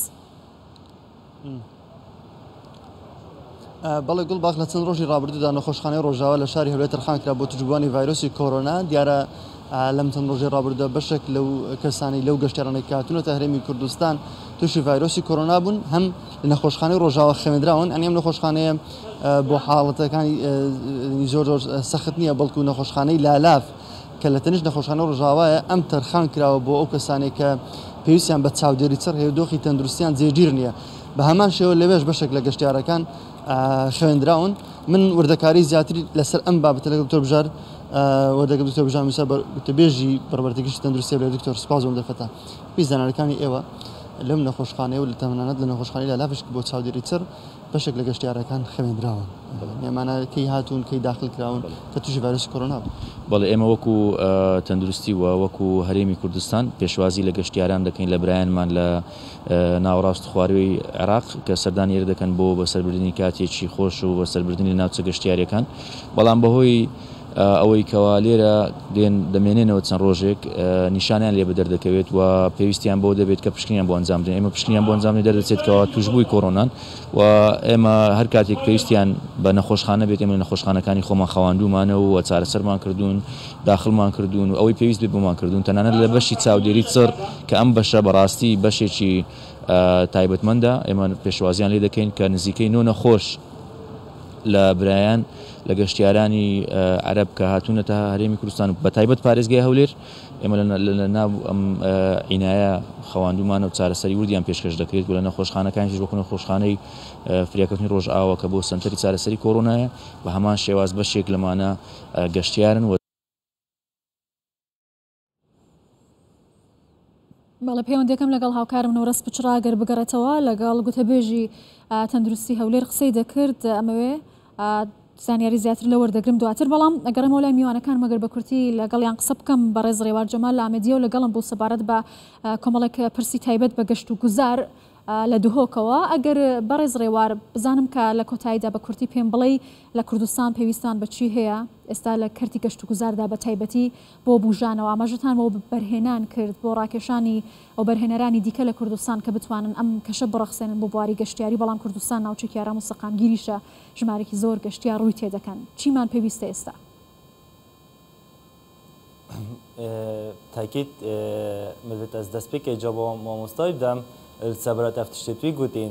J: بەڵێ گوڵ باش لە چەند ڕۆژی ڕابردوودا نەخۆشخانەی ڕۆژاوا لە شاری هەولێر تەرخان کرا بۆ توجبوانی ڤایرۆسی کۆڕۆنا دیارە لەم چەند ڕۆژی ڕابردوودا بەشێک لەو کەسانی لەو گەشتیارانەی کاتونەتە هەرێمی کوردستان تووشی ڤایرۆسی کۆڕۆنا بوون هەم لە نەخۆشخانەی ڕۆژاوا خێنراون ئەنی ئەم نەخۆشخانەیە بۆ حاڵەتەکانی زۆر زۆر سەخت نییە بەڵکو نەخۆشخانەی لالاف کە لە تەنیش نەخۆشخانە ڕۆژاوایە ئەم تەرخان کراوە بۆ ئەو کەسانی کە پێویستیان بە چاودێری چڕ هەیە دۆخی تەندروستیان جێگیر نییە بە هەمان شێوە لەوێش بەشێک لە گەشتیارەکان خوێندراون من وردەکاری زیاتری لەسەر ئەم بابەتە لەگەڵ دکتۆر بژار وەردەگەڵ دکتۆر بژار موسا وتەبێژی بەڕێوەبەرگریشتی تەندروستی لە دکتۆر سپاسم دەفەتە پیزانەکانی ئێوە لەم نەخۆشخانەیە و لە تەمەنانەت لە نەخۆشخانەی لالافش بۆ چاودێری چڕ بەشێک لە گەشتیارەکان خوێندراون ئێمانە کەی هاتوون کەی داخل کراون کە تووشی ڤایرۆسی کۆڕۆنا بوو
K: بەڵێ ئێمە وەکو تەندروستی و وەکو هەرێمی کوردستان پێشوازی لە گەشتیاران دەکەین لە برایانمان لە ناوەڕاست خواروی عێراق کە سەردان یێر دەکەن بۆ بەسەربردنی کاتێکی خۆش و بەسەربردنی ناوچە گەشتیاریەکان بەڵام بەهۆی ئەوەی کەوا لێرە دێن دەمێنێنەوە چەند ڕۆژێک نیشانیان لێ بە دەردەکەوێت و پێویستیان بۆ دەبێت کە پشکنیان بۆ ئەنجام بدەین ئێمە پشکنیان بۆ ئەنجامی دەردەچێتەوە توشببووی کۆڕۆنان و ئێمە هەر کاتێک پێویستیان بە نەخۆشخانە بێت ئێمە نەخۆشخانەکانی خۆمان خەواندومانەوە و چارەسەرمان کردوون داخلمان کردوون و ئەوەی پێویست بێت بۆمان کردوون تەنانەت لە بەشی چاودێری چڕ کە ئەم بەشە بەڕاستی بەشێکی تایبەتمەندە ئێمە پێشوازیان لێ دەکەین کە نزیکەی نۆ نەخۆش لە برایان لە گەشتیارانی عەرەب کە هاتوونەتە هەرێمی کوردستان بە تایبەت پارێزگای هەولێر ئێمە لە ناو ئەم عینایە خەواندومانە و چارەسەری وردیان پێشکەش دەکرێت و لە نەخۆشخانەکانیش وەکو نەخۆشخانەی فریاکەوتنی ڕۆژئاوا کە بۆ سەنتەری چارەسەری کۆڕۆنایە بە هەمان شێواز بەشێک لەمانە گەشتیارن و
A: بەڵێ پەیوەندەکەم لەگەڵ هاوکارم نەورەس پچڕا گەر بگەڕێتەوە لەگەڵ گوتەبێژی تەندروستی هەولێر قسەی دەکرد ئەمەوێ زانیاری زیاتر لە وەردەگرم دواتر بەڵام ئەگەڕێمەوە لای میوانەکان مەگەر بە کورتی لەگەڵیان قسە بکەم بە ڕێز ڕێوار جەمال لە ئامەدیە و لەگەڵم بۆ سەبارەت بە کۆمەڵێک پرسی تایبەت بە گەشت و گوزار لە دوهۆکەوە ئەگەر بەڕێز ڕێوار بزانم کە لە کۆتاییدا بە کورتی پێم بڵێ لە کوردستان پێویستان بەچی هەیە ئێستا لە کەرتی گەشت و گوزاردا بە تایبەتی بۆ بوژانەوە ئاماژەتان بۆ بەرهێنان کرد بۆ ڕاکێشانی ئەو بەرهێنەرانی دیکە لە کوردستان کە بتوانن ئەم کەشە بڕەخسێنن بۆ بواری گەشتیاری بەڵام کوردستان ناوچێکی ئارام و سەقامگیریشە ژمارەی زۆر گەشتیار ڕووی تێدەکەن چیمان پێویستە ئێستا
D: تاکید مدت از دەست پێکێ جا بۆ مامۆستای بدەم سەبارەت ئەفتشتێتوی گوتین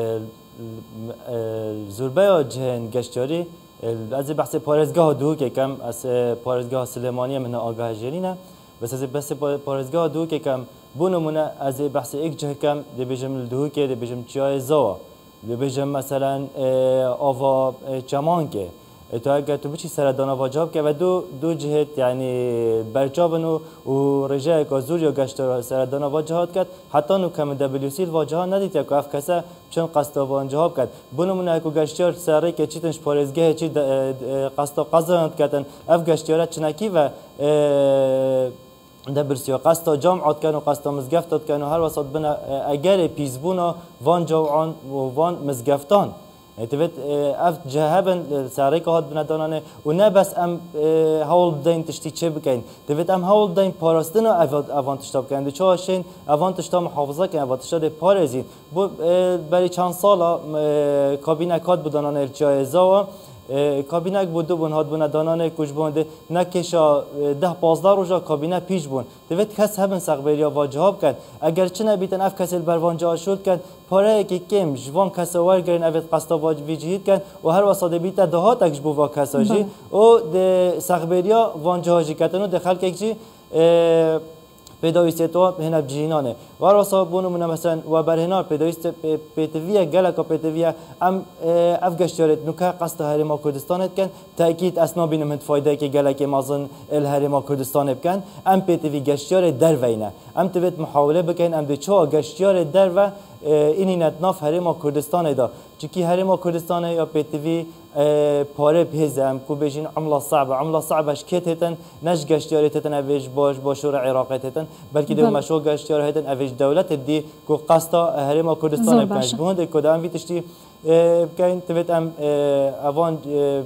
D: زۆربەیە جهێن گەشتیاری از بحث پارێزگاه دووکێکم از پارێزگاه سلێمانی منە ئاگاهژێرینە بەس از بەس پارێزگاه دووکێکم بۆ نمونە از بحث ئێک جهەکەم دەبێژم دووکێ دەبێژم چیای زەوە دەبێژم مەسەلەن ئاوا چەمانکێ تو اگر تو بچی سردانا واجب که و دو دو جهت یعنی برچابن و و رجاء کازور یا گشتار سردانا واجهات کرد حتی نو کم دبلیو سی واجهات ندید یا کاف کسا چون قصد واجهات کرد بنمونه که گشتار سری که چیتنش پارزگاه چی قصد قضاوت کردن اف گشتارات چنکی و دبرسیو قصد جامعات کن و قصد مزگفتات کن و هر وسط بنا اگر پیزبونا وان جوعان و وان مزگفتان تبت اف جهابن سعی کهات بندانه و نه بس ام هول دین تشتی چه بکن تبت ام هول دین پاراستنا اوان تشتاب کن چه هاشین اوان تشتاب محافظه کن اوان تشتاب پارزین برای چند سالا کابینه کات بدانه جایزه کابینه بوده بون هات بونه دانانه کش بونده نکشا ده پازده روزا کابینه پیش بون دوید کس هم سقبریا واجهاب کرد اگر چه نبیتن اف کسی بروانجا شد کرد پاره که کم جوان کس ورگرین اوید قصدا واجبی جهید کرد و هر وساده بیت دهات اکش بو واکساجی و ده سقبریا وانجاهاجی کردن و ده خلق اکجی پیدایست تو هنا بجینانه و راسا بونو من مثلا و برهنار پیدایست پیتویه گلک و پیتویه ام افگشتارت نکه قصد هرما کردستانت کن تأکید اسنا بینم هند فایده که گلک مازن الهرما کردستان بکن ام پیتوی گشتار دروینه ام توید محاوله بکن ام دیچه گشتار درو اینی نتناف هرما کردستان دا چکی هرما کردستان یا پیتوی پاره بهزم کو بجین عمله صعبه عمله صعبه شکت هتن نش گشتیاری هتن اویج باش باشور عراق هتن بلکه دو مشو گشتیاری هتن اویج دولت دی کو قستا هرما کردستان بکنش بهند کدام ویتشتی بکن تویت ام اوان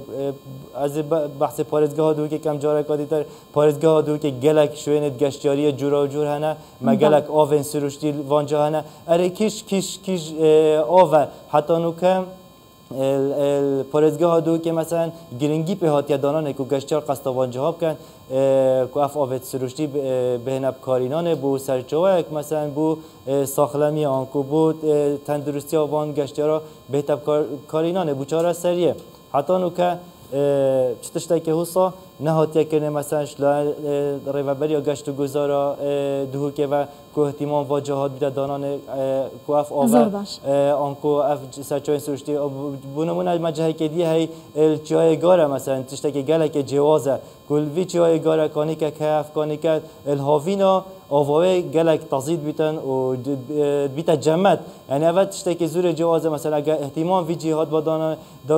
D: از بحث پارزگاه دو که کم جاره کادی تر پارزگاه دو که گلک شوینت گشتیاری جورا و جور هنه مگلک آون سروشتی وانجا هنه اره کیش کیش کیش آو حتی نو کم پارزگاه دو که مثلا گرینگی به هاتیه دانانه که گشتار قصدوان جواب کن که اف آفت سروشتی بهنب کارینانه بو سرچوه که مثلا بو ساخلمی آنکو بو تندرستی آوان گشتارا بهتب کارینانه بو چاره سریه حتی نو که چتشتا که حوصا نهاتیه کنه مثلا شلا ریوبری یا گشت و گذارا دهو که و که احتیمان واجهات بیده دانانه که اف آور آنکو اف سرچوین سروشتی بونمونه مجهه که دیه هی چیای گاره مثلا تشتا که گله که جوازه کلوی چیای گاره کانی که که اف کانی که الهاوینا آواه گلک تزید بیتن و بیت جمعت یعنی اول تشتا که زور جوازه مثلا اگر احتیمان وی جهات بدانه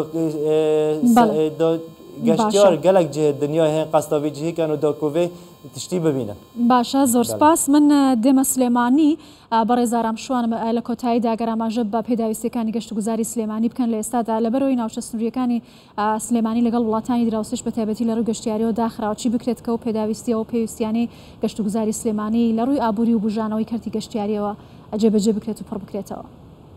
D: دا گشتیار گلک جه دنیا هن قصداوی جهی کن و دا کوه تشتی ببینه
A: باشه زور سپاس من دم سلیمانی برای زارم شوان لکوتای داگر ماجب با پیدایستی کانی گشت گذاری سلیمانی بکن لاستاد لبروی ناوش سنوری کانی سلیمانی لگل ولاتانی دراوسش به تابعی لرو گشتیاری و داخل و چی بکرد که و پیدایستی و پیوستیانی گشت گذاری سلیمانی لروی آبوری و بوجانوی کردی گشتیاری و عجب عجب بکرد و پر بکرد و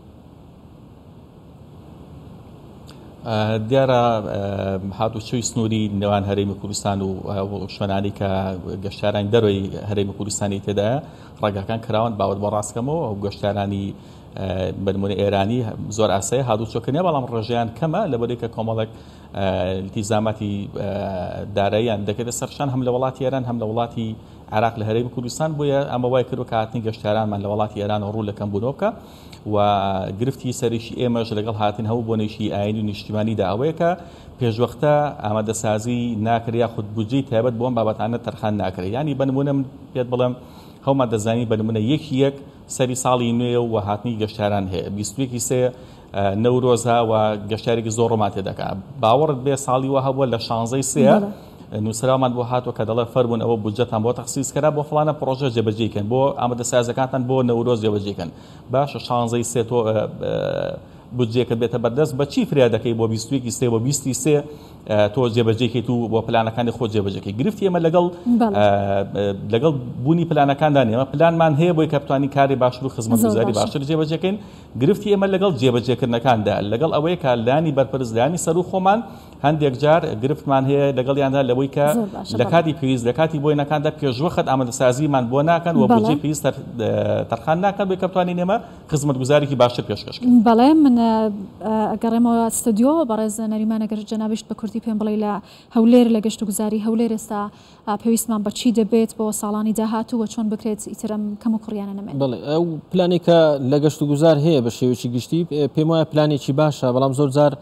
C: دیارە هاتوچۆی سنووری نێوان هەرێمی کوردستان و شوێنانی کە گەشتیارانی دەروی هەرێمی کوردستانی تێدایە ڕێگاکان کراون باوت بە ڕاستکەمەوە ئەو گەشتیارانی بنمونە ئێرانی زۆر ئاسایی هاتوچۆکردنیە بەڵام ڕێژەیان کەمە لەبەرەوەی کە کۆمەڵێک التیزاماتی داراییان دەکرێتە سەرشان هەم لە وڵاتی ئێران هەم لە وڵاتی عراق لە هەرێمی کوردستان بۆیە ئەمە وای کردو کە هاتنی گەشتیارانمان لە وڵاتی ئێران ڕوو لەکەم بوونەوە بکە و گرفتی سەریشی ئێمەش لەگەڵ هاتن هەموو بۆ نێشی ئاینی و نیشتیمانیدا ئەوەیە کە پێشوەختە ئامادەسازی ناکرێت یاخود بودجەی تایبەت بۆم بابەتانە تەرخان ناکرێت ینی بنمونە من پێت بڵێم هەومان دەزانی بنمونە یەکی یەک سەری ساڵی نوێ و هاتنی گەشتیاران هەیە بیستوێکی سێ نەورۆزە و گەشتارێکی زۆر ڕۆمان تێدەکات باوەڕت بێ ساڵی وە هەبووە لە شانزەی سێ نووسرامان بۆ هاتووە کە دەڵێ فەرمونون ئەوە بودجەتان بۆ تەخسیسکەرا بۆ فڵانە پرۆژە جێبەجێکەن بۆ ئامادەسازەکانتان بۆ نەورۆز جێبەجێکەن باشە شانزەی سێ تۆ بودجێکت بێتە بەردەست بە چی فریا دەکەی بۆ بیستوێکی سێ بۆ بیستی سێ تۆ جێبەجێکیت و بۆ پلانەکانی خۆ جێبەجێکی گرفتی ئێمە لەگەڵ لەگەڵ بوونی پلانەکاندان ئێمە پلانمان هەیە بۆی کە بتوانین کاری باشتر و خزمەتگوزاری باشتر جێبەجێکەین گرفتی ئێمە لەگەڵ جێبەجێکردنەکاندا لەگەڵ ئەوەیە کە لانی بەرپەرزلانی سەر و خۆمان هەندێک جار گرفتمان هەیە لەگەڵیاندا لەوەی کە لە کاتی پێویست لە کاتی بۆینەکاندا پێشوەخت ئامادەسازیمان بۆ ناکەن و بودجێ پێویست تەرخان ناکەن بۆی کە بتوانین ئێمە خزمەتگوزارێکی باشتر پێشکەشکەین.
A: بەڵێ من ئەگەڕێمەوە ستودیۆ بەڕێز نەریمان ئەگەر جەنابشت بە کوردی پێم بڵێ لە هەولێر لە گەشت و گوزاری هەولێر ئێستا پێویستمان بەچی دەبێت بۆ ساڵانی داهاتوو و چۆن بکرێت ئیترم کەم و کوڕیانە نەمێن.
B: بڵێ ئەو پلانێکە لە گەشت و گوزار هەیە بە شێوەیەکی گشتی پێم وایە پلانێکی باشە بەڵام زۆر جار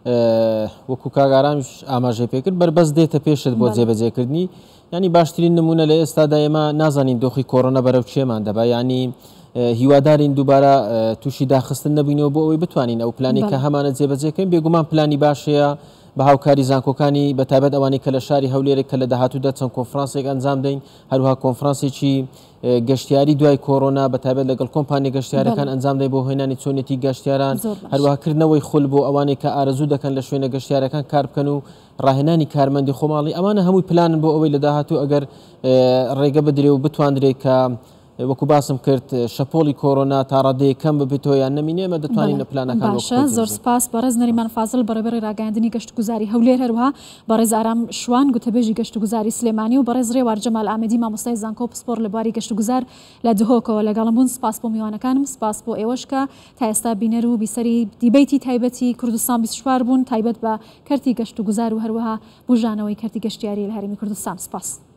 B: وەکو کاگارامیش ئاماژەی پێکرد بربەس دێتە پێشت بۆ جێبەجێکردنی ینی باشترین نمونە لە ئێستادا ئێمە نازانین دۆخی کۆڕۆنا بەرەو چێمان دەبا ینی هیوادارین دووبارە تووشی داخستن نەبووینەوە بۆ ئەوەی بتوانین ئەو پلانی کە هەمانە جێبەجێکەین بێگومان پلانی باشەیە بە هاوکاری زانکۆکانی بەتابەت ئەوانی کە لە شاری هەولێرێک کە لە داهاتوودا چەند کۆنفرانسێک ئەنجام دەین هەروها کۆنفرانسێکی گەشتیاری دوای کۆڕۆنا بەتابەت لەگەڵ کۆمپانی گەشتیارەکان ئەنجام دەی بۆ هێنانی چۆنێتی گەشتیاران هەروەکردنەوەی خول بۆ ئەوانەی کە ئارەزوو دەکەن لە شوێنە گەشتیارەکان کار بکەن و ڕاهێنانی کارمەندی خۆماڵی ئەمانە هەمووی پلانن بۆ ئەوەی لە داهاتوو ئەگەر ڕێگە بدرێ و بتواندرێت کە وەکو باسم کرد شەپۆلی کۆڕۆنا تا ڕادەیە کەم ببێتەوە یان نەمینێمە دەتوانین لە پلانەکان
A: باشە زۆر سپاس بەڕێز نەریمان فازڵ بەڕێبەری ڕاگەاندنی گەشتگوزاری هەولێر هەروها بەڕێز ئارام شوان گوتەبێژی گەشتگوزاری سلێمانی و بەڕێز ڕێوار جەمال ئامەدی مامۆستای زانکۆ پسپۆر لە بواری گەشتگوزار لە دهۆکەوە لەگەڵم بوون. سپاس بۆ میوانەکانم، سپاس بۆ ئێوەش کە تا ئێستا بینەر و بیسەری دیبەیتی تایبەتی کوردستان بیست و چوار بوون تایبەت بە کەرتی گەشتگوزار و هەروەها بژانەوەی کەرتی گەشتیاری لە هەرێمی کوردستان. سپاس.